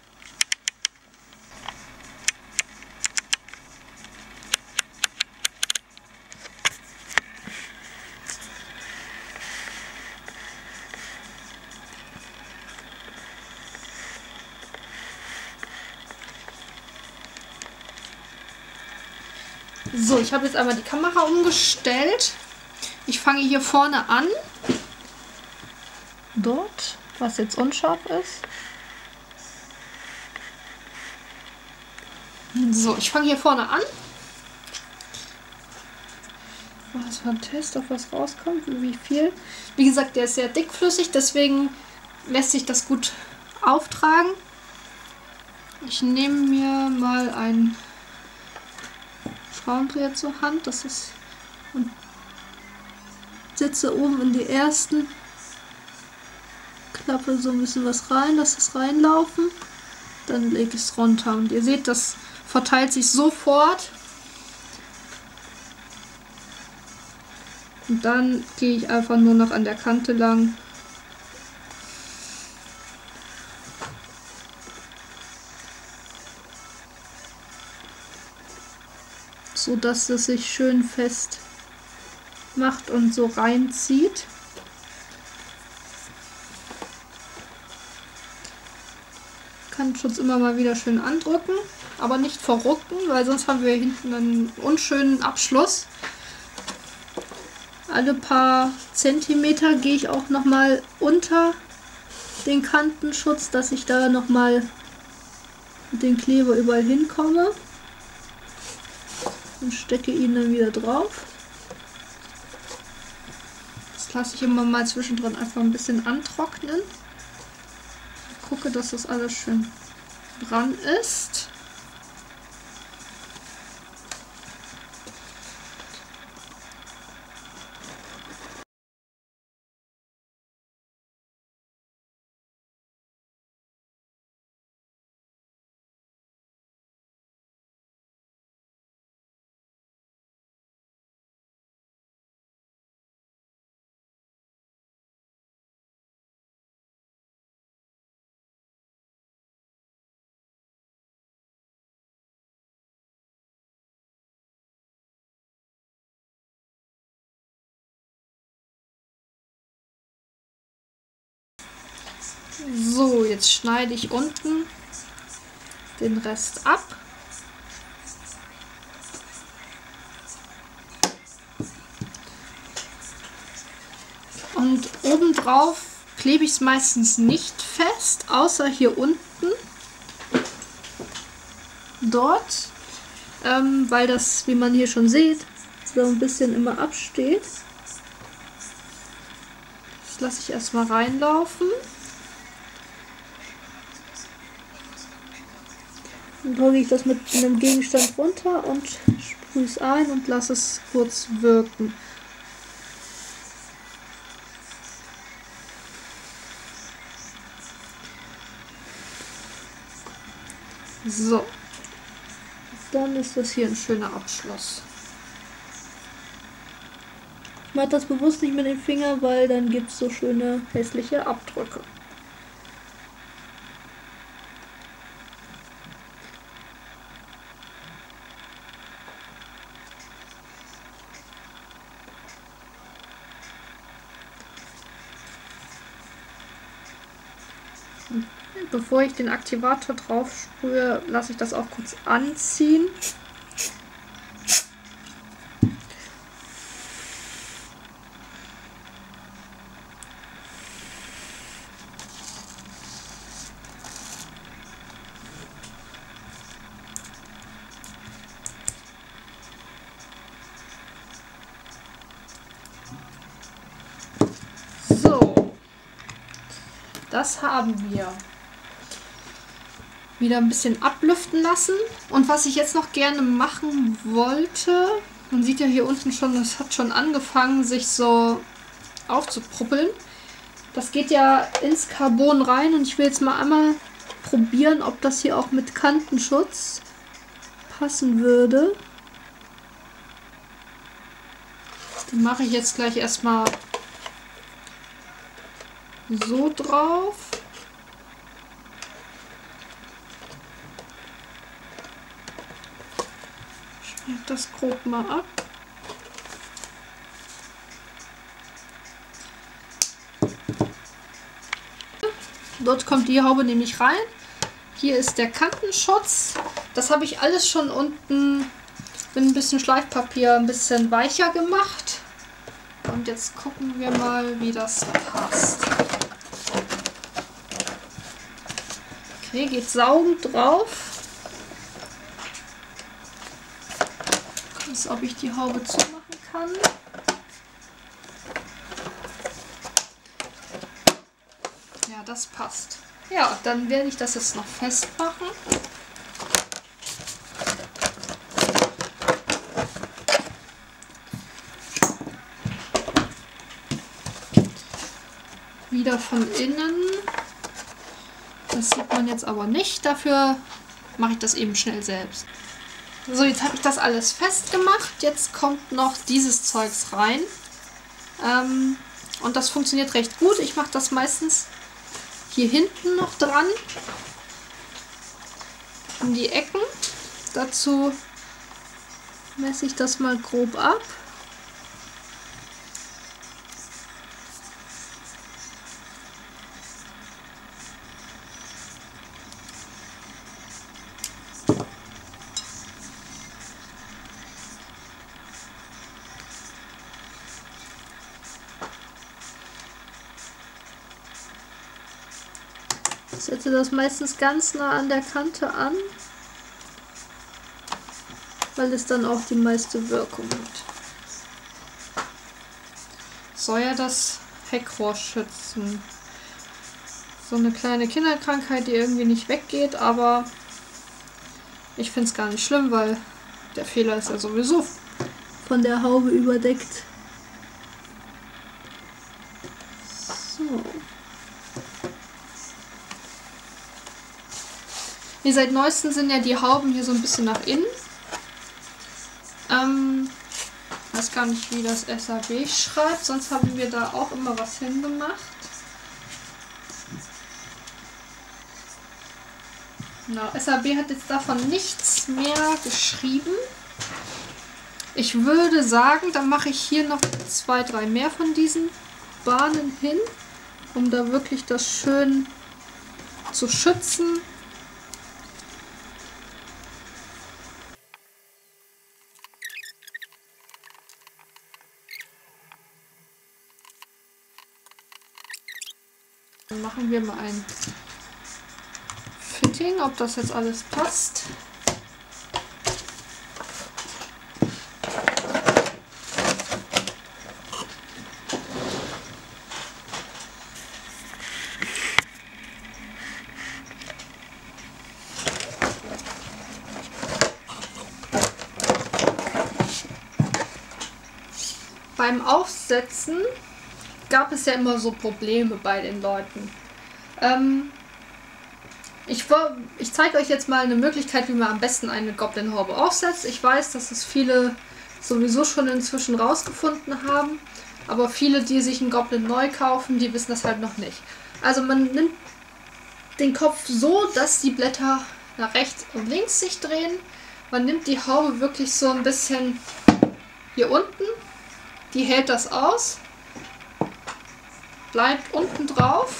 S2: So, ich habe jetzt einmal die Kamera umgestellt. Ich fange hier vorne an. Dort, was jetzt unscharf ist. So, ich fange hier vorne an. Das war ein Test, ob was rauskommt, wie viel. Wie gesagt, der ist sehr dickflüssig, deswegen lässt sich das gut auftragen. Ich nehme mir mal ein Schraubendreher zur Hand, das ist, und setze oben in die ersten, klappe so ein bisschen was rein, lasse es reinlaufen, dann lege ich es runter und ihr seht, das verteilt sich sofort und dann gehe ich einfach nur noch an der Kante lang. So dass es sich schön fest macht und so reinzieht. Kantenschutz immer mal wieder schön andrücken, aber nicht verrucken, weil sonst haben wir hinten einen unschönen Abschluss. Alle paar Zentimeter gehe ich auch noch mal unter den Kantenschutz, dass ich da noch mal mit dem Kleber überall hinkomme. Und stecke ihn dann wieder drauf. Das lasse ich immer mal zwischendrin einfach ein bisschen antrocknen. Gucke, dass das alles schön dran ist. So, jetzt schneide ich unten den Rest ab. Und obendrauf klebe ich es meistens nicht fest, außer hier unten. Dort, ähm, weil das, wie man hier schon sieht, so ein bisschen immer absteht. Das lasse ich erstmal reinlaufen. Dann drücke ich das mit einem Gegenstand runter und sprühe es ein und lasse es kurz wirken. So, dann ist das hier ein schöner Abschluss. Ich mache das bewusst nicht mit dem Finger, weil dann gibt es so schöne hässliche Abdrücke. Bevor ich den Aktivator drauf sprühe, lasse ich das auch kurz anziehen. So, das haben wir. Wieder ein bisschen ablüften lassen. Und was ich jetzt noch gerne machen wollte, man sieht ja hier unten schon, das hat schon angefangen, sich so aufzupuppeln. Das geht ja ins Carbon rein und ich will jetzt mal einmal probieren, ob das hier auch mit Kantenschutz passen würde. Den mache ich jetzt gleich erstmal so drauf. Schneide das grob mal ab. Dort kommt die Haube nämlich rein. Hier ist der Kantenschutz. Das habe ich alles schon unten mit ein bisschen Schleifpapier ein bisschen weicher gemacht. Und jetzt gucken wir mal, wie das passt. Okay, geht saugend drauf. Gucken, ob ich die Haube zumachen kann. Ja, das passt. Ja, dann werde ich das jetzt noch festmachen. Wieder von innen. Das sieht man jetzt aber nicht. Dafür mache ich das eben schnell selbst. So, jetzt habe ich das alles festgemacht. Jetzt kommt noch dieses Zeugs rein. Ähm, und das funktioniert recht gut. Ich mache das meistens hier hinten noch dran. In die Ecken. Dazu messe ich das mal grob ab. Ich setze das meistens ganz nah an der Kante an, weil es dann auch die meiste Wirkung hat. Soll ja das Heckrohr schützen. So eine kleine Kinderkrankheit, die irgendwie nicht weggeht, aber ich finde es gar nicht schlimm, weil der Fehler ist ja sowieso von der Haube überdeckt. So. Wie seit neuestem sind ja die Hauben hier so ein bisschen nach innen. Ähm, ich weiß gar nicht, wie das S A B schreibt, sonst haben wir da auch immer was hingemacht. Genau, S A B hat jetzt davon nichts mehr geschrieben. Ich würde sagen, dann mache ich hier noch zwei, drei mehr von diesen Bahnen hin, um da wirklich das schön zu schützen. Dann machen wir mal ein Fitting, ob das jetzt alles passt. Beim Aufsetzen gab es ja immer so Probleme bei den Leuten. Ähm, ich ich zeige euch jetzt mal eine Möglichkeit, wie man am besten eine Goblin-Haube aufsetzt. Ich weiß, dass es viele sowieso schon inzwischen rausgefunden haben, aber viele, die sich einen Goblin neu kaufen, die wissen das halt noch nicht. Also man nimmt den Kopf so, dass die Blätter nach rechts und links sich drehen. Man nimmt die Haube wirklich so ein bisschen hier unten, die hält das aus. Bleibt unten drauf,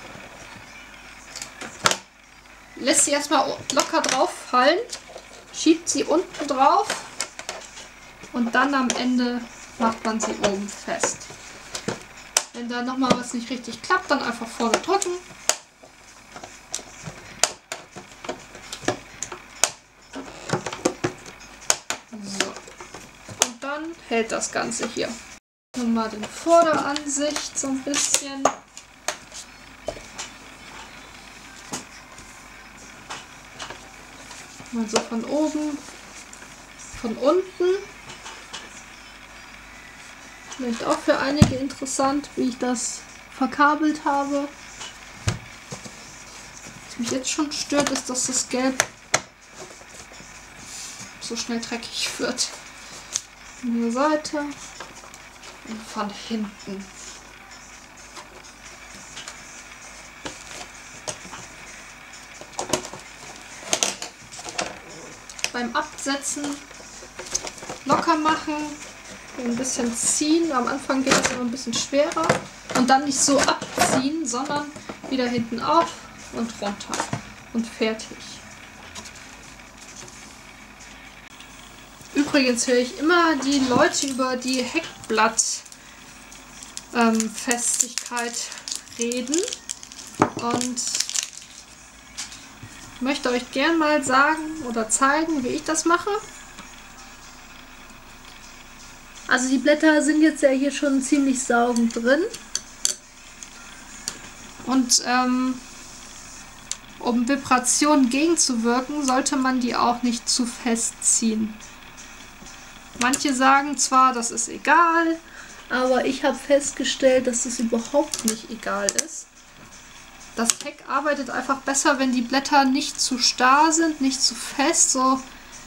S2: lässt sie erstmal locker drauf fallen, schiebt sie unten drauf und dann am Ende macht man sie oben fest. Wenn da nochmal was nicht richtig klappt, dann einfach vorne drücken. So. Und dann hält das Ganze hier. Mal den Vorderansicht so ein bisschen. Mal so von oben, von unten. Vielleicht auch für einige interessant, wie ich das verkabelt habe. Was mich jetzt schon stört, ist, dass das Gelb so schnell dreckig wird. Von der Seite und von hinten. Beim Absetzen locker machen, ein bisschen ziehen. Am Anfang geht das immer ein bisschen schwerer. Und dann nicht so abziehen, sondern wieder hinten auf und runter. Und fertig. Übrigens höre ich immer die Leute über die Heckblattfestigkeit ähm, reden. Und ich möchte euch gern mal sagen oder zeigen, wie ich das mache. Also die Blätter sind jetzt ja hier schon ziemlich saugend drin. Und ähm, um Vibrationen gegenzuwirken, sollte man die auch nicht zu fest ziehen. Manche sagen zwar, das ist egal, aber ich habe festgestellt, dass das überhaupt nicht egal ist. Das Heck arbeitet einfach besser, wenn die Blätter nicht zu starr sind, nicht zu fest. So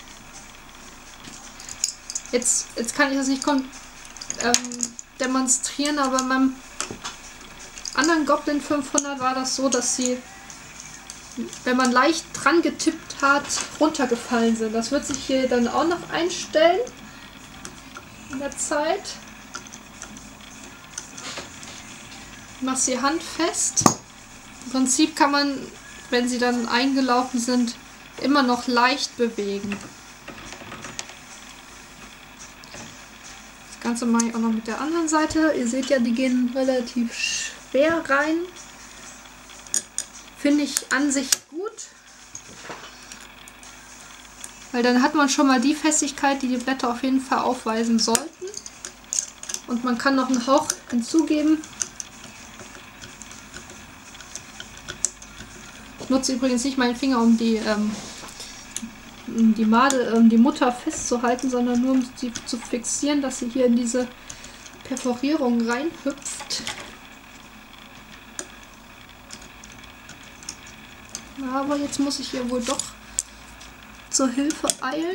S2: jetzt, jetzt kann ich das nicht ähm, demonstrieren, aber bei meinem anderen Goblin fünfhundert war das so, dass sie, wenn man leicht dran getippt hat, runtergefallen sind. Das wird sich hier dann auch noch einstellen in der Zeit. Ich mache sie handfest. Im Prinzip kann man, wenn sie dann eingelaufen sind, immer noch leicht bewegen. Das Ganze mache ich auch noch mit der anderen Seite. Ihr seht ja, die gehen relativ schwer rein. Finde ich an sich gut. Weil dann hat man schon mal die Festigkeit, die die Blätter auf jeden Fall aufweisen sollten. Und man kann noch einen Hauch hinzugeben. Ich nutze übrigens nicht meinen Finger, um die, ähm, um die Made, um die Mutter festzuhalten, sondern nur um sie zu fixieren, dass sie hier in diese Perforierung reinhüpft. Aber jetzt muss ich ihr wohl doch zur Hilfe eilen.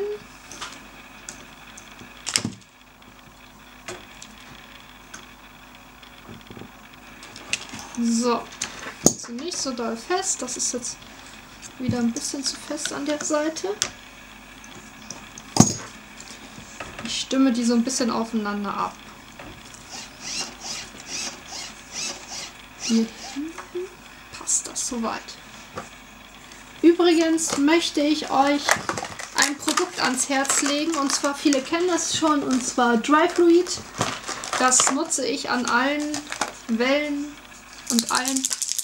S2: So. Also nicht so doll fest. Das ist jetzt wieder ein bisschen zu fest an der Seite. Ich stimme die so ein bisschen aufeinander ab. Hier hinten passt das soweit. Übrigens möchte ich euch ein Produkt ans Herz legen. Und zwar, viele kennen das schon, und zwar Dryfluid. Das nutze ich an allen Wellen und allen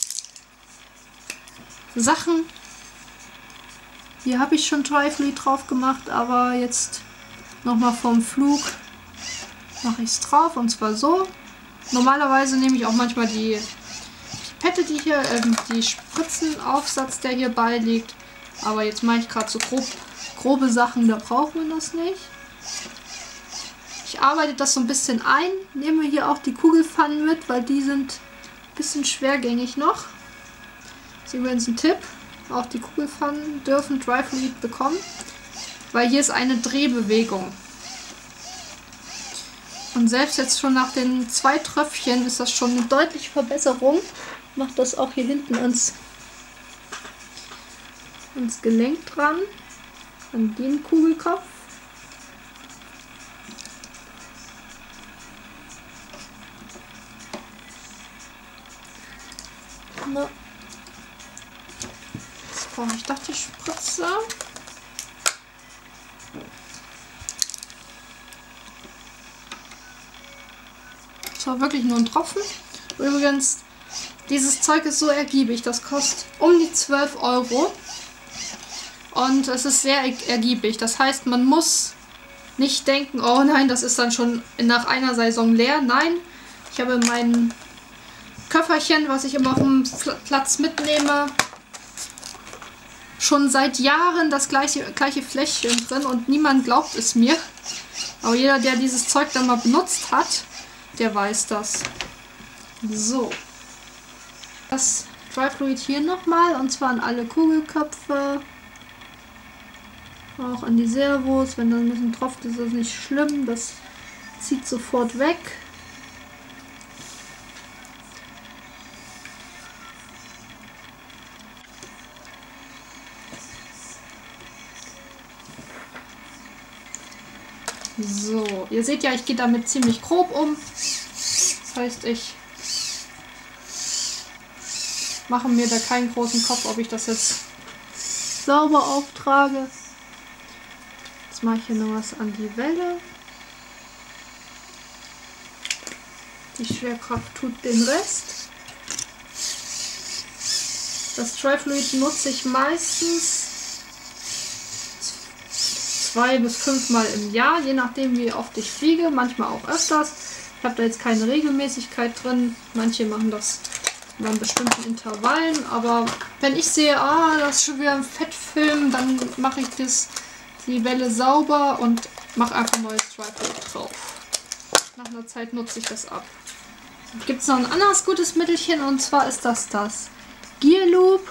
S2: Sachen. Hier habe ich schon Dryfluid drauf gemacht, aber jetzt nochmal vom Flug mache ich es drauf, und zwar so. Normalerweise nehme ich auch manchmal die Pipette, die hier, ähm, die Spritzenaufsatz, der hier beiliegt. Aber jetzt mache ich gerade so grob, grobe Sachen, da braucht man das nicht. Ich arbeite das so ein bisschen ein, nehme hier auch die Kugelpfannen mit, weil die sind ein bisschen schwergängig noch. Das ist übrigens ein Tipp. Auch die Kugelpfannen dürfen Dryfluid bekommen, weil hier ist eine Drehbewegung. Und selbst jetzt schon nach den zwei Tröpfchen ist das schon eine deutliche Verbesserung. Macht das auch hier hinten ans, ans Gelenk dran, an den Kugelkopf. Na. Jetzt brauche ich doch die Spritze. Das war wirklich nur ein Tropfen. Übrigens, dieses Zeug ist so ergiebig. Das kostet um die zwölf Euro. Und es ist sehr ergiebig. Das heißt, man muss nicht denken, oh nein, das ist dann schon nach einer Saison leer. Nein, ich habe mein Köfferchen, was ich immer auf dem Platz mitnehme, schon seit Jahren das gleiche, gleiche Fläschchen drin, und niemand glaubt es mir. Aber jeder, der dieses Zeug dann mal benutzt hat, der weiß das. So. Das Dry Fluid hier nochmal, und zwar an alle Kugelköpfe. Auch an die Servos. Wenn da ein bisschen tropft, ist das nicht schlimm. Das zieht sofort weg. So, ihr seht ja, ich gehe damit ziemlich grob um. Das heißt, ich mache mir da keinen großen Kopf, ob ich das jetzt sauber auftrage. Jetzt mache ich hier noch was an die Welle. Die Schwerkraft tut den Rest. Das Dry Fluid nutze ich meistens zwei bis fünfmal im Jahr, je nachdem wie oft ich fliege, manchmal auch öfters. Ich habe da jetzt keine Regelmäßigkeit drin. Manche machen das in einem bestimmten Intervallen, aber wenn ich sehe, ah, das ist schon wieder ein Fettfilm, dann mache ich das, die Welle sauber und mache einfach neues Dry Fluid drauf. Nach einer Zeit nutze ich das ab. Gibt es noch ein anderes gutes Mittelchen, und zwar ist das das Gear Loop.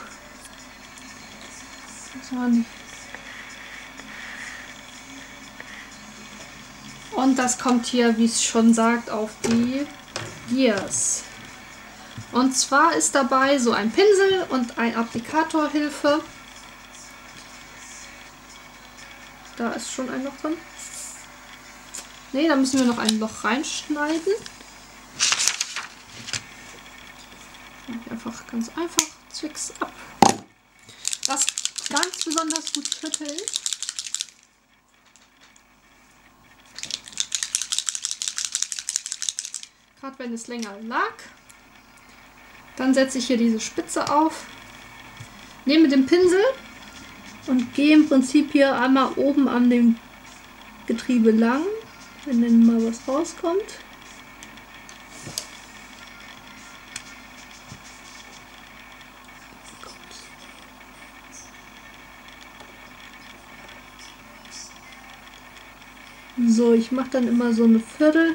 S2: Und das kommt hier, wie es schon sagt, auf die Gears. Und zwar ist dabei so ein Pinsel und ein Applikatorhilfe. Da ist schon ein Loch drin. Ne, da müssen wir noch ein Loch reinschneiden. Einfach ganz einfach, zwicks ab. Das ganz besonders gut schütteln. Gerade wenn es länger lag. Dann setze ich hier diese Spitze auf, nehme den Pinsel und gehe im Prinzip hier einmal oben an dem Getriebe lang, wenn dann mal was rauskommt. So, ich mache dann immer so eine Viertel.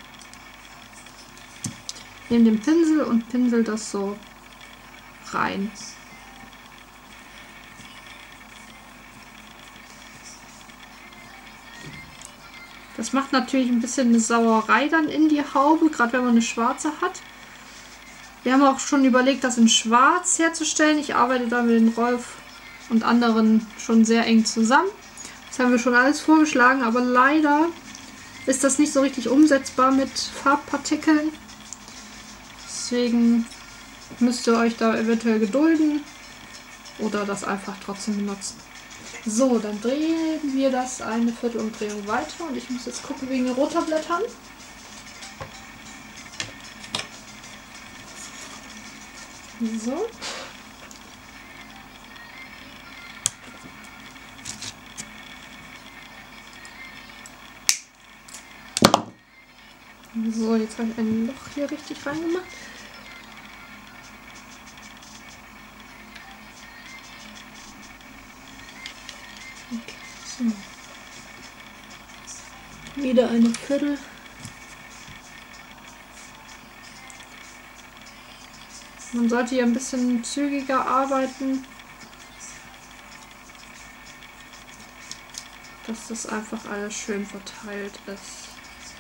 S2: Nehme den Pinsel und pinsel das so rein. Das macht natürlich ein bisschen eine Sauerei dann in die Haube, gerade wenn man eine schwarze hat. Wir haben auch schon überlegt, das in schwarz herzustellen. Ich arbeite da mit den Rolf und anderen schon sehr eng zusammen. Das haben wir schon alles vorgeschlagen, aber leider ist das nicht so richtig umsetzbar mit Farbpartikeln. Deswegen müsst ihr euch da eventuell gedulden oder das einfach trotzdem benutzen. So, dann drehen wir das eine Viertelumdrehung weiter und ich muss jetzt gucken wegen den roter Blättern. So. So, jetzt habe ich ein Loch hier richtig reingemacht. Okay, so. Wieder eine Viertel. Man sollte hier ein bisschen zügiger arbeiten, dass das einfach alles schön verteilt ist.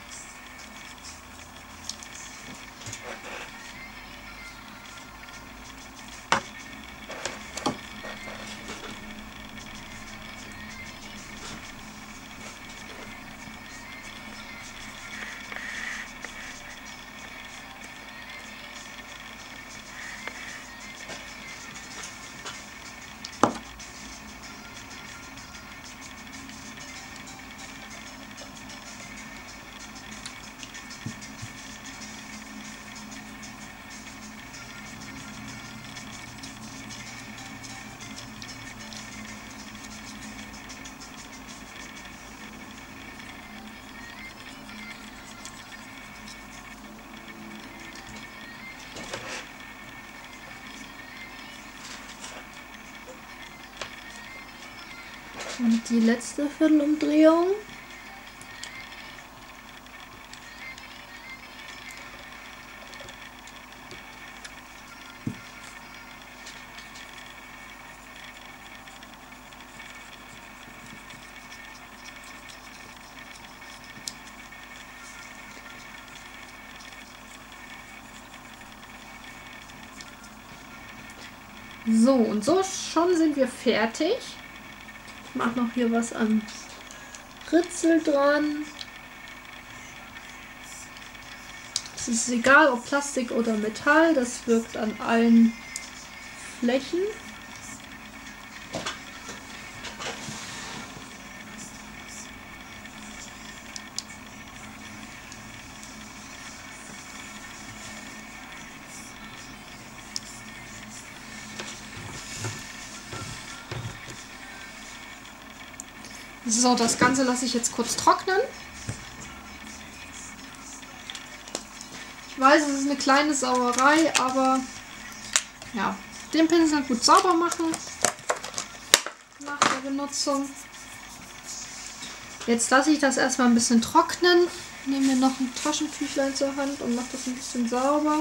S2: Und die letzte Viertelumdrehung. So, und so schon sind wir fertig. Ich mache noch hier was am Ritzel dran. Es ist egal, ob Plastik oder Metall, das wirkt an allen Flächen. So, das Ganze lasse ich jetzt kurz trocknen. Ich weiß, es ist eine kleine Sauerei, aber ja, den Pinsel gut sauber machen nach der Benutzung. Jetzt lasse ich das erstmal ein bisschen trocknen. Nehme mir noch ein Taschentüchlein zur Hand und mache das ein bisschen sauber.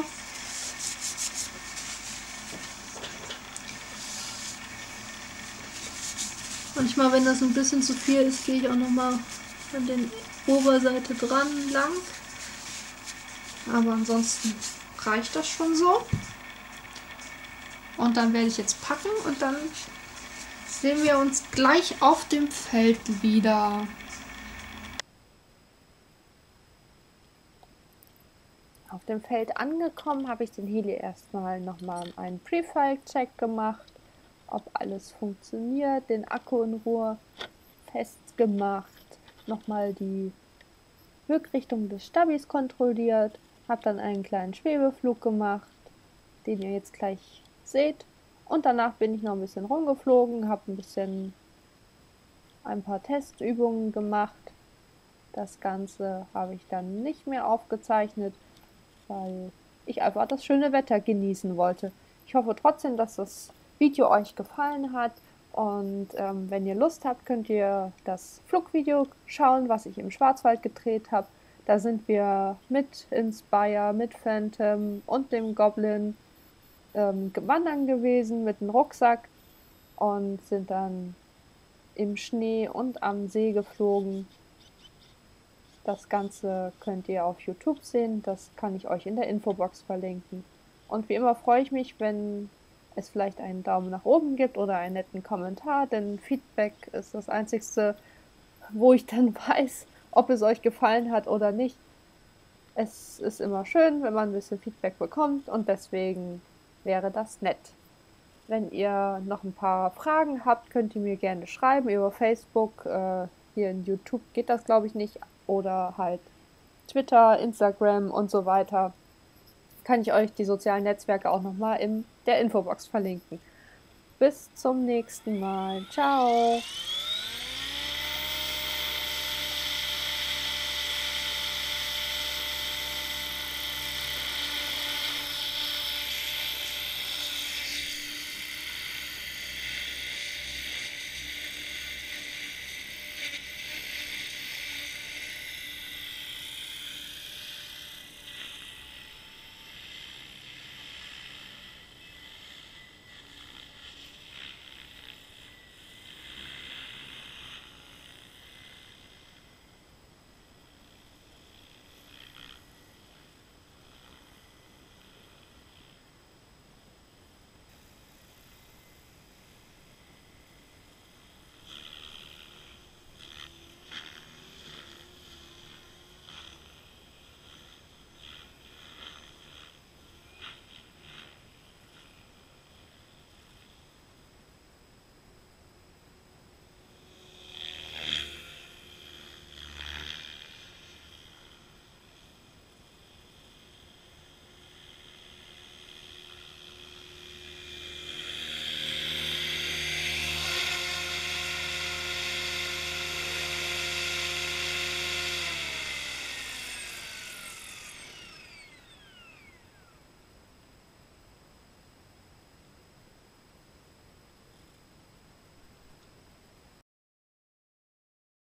S2: Manchmal, wenn das ein bisschen zu viel ist, gehe ich auch nochmal an den Oberseite dran lang. Aber ansonsten reicht das schon so. Und dann werde ich jetzt packen und dann sehen wir uns gleich auf dem Feld wieder.
S1: Auf dem Feld angekommen, habe ich den Heli erstmal nochmal einen Pre-File-Check gemacht, ob alles funktioniert, den Akku in Ruhe festgemacht, nochmal die Wirkrichtung des Stabis kontrolliert, habe dann einen kleinen Schwebeflug gemacht, den ihr jetzt gleich seht, und danach bin ich noch ein bisschen rumgeflogen, habe ein bisschen ein paar Testübungen gemacht. Das Ganze habe ich dann nicht mehr aufgezeichnet, weil ich einfach das schöne Wetter genießen wollte. Ich hoffe trotzdem, dass das Video euch gefallen hat, und ähm, wenn ihr Lust habt, könnt ihr das Flugvideo schauen, was ich im Schwarzwald gedreht habe. Da sind wir mit Inspire, mit Phantom und dem Goblin ähm, wandern gewesen mit dem Rucksack und sind dann im Schnee und am See geflogen. Das Ganze könnt ihr auf YouTube sehen, das kann ich euch in der Infobox verlinken. Und wie immer freue ich mich, wenn es vielleicht einen Daumen nach oben gibt oder einen netten Kommentar, denn Feedback ist das Einzige, wo ich dann weiß, ob es euch gefallen hat oder nicht. Es ist immer schön, wenn man ein bisschen Feedback bekommt, und deswegen wäre das nett. Wenn ihr noch ein paar Fragen habt, könnt ihr mir gerne schreiben über Facebook. Äh, hier in YouTube geht das, glaube ich, nicht. Oder halt Twitter, Instagram und so weiter. Kann ich euch die sozialen Netzwerke auch nochmal in der Infobox verlinken. Bis zum nächsten Mal. Ciao!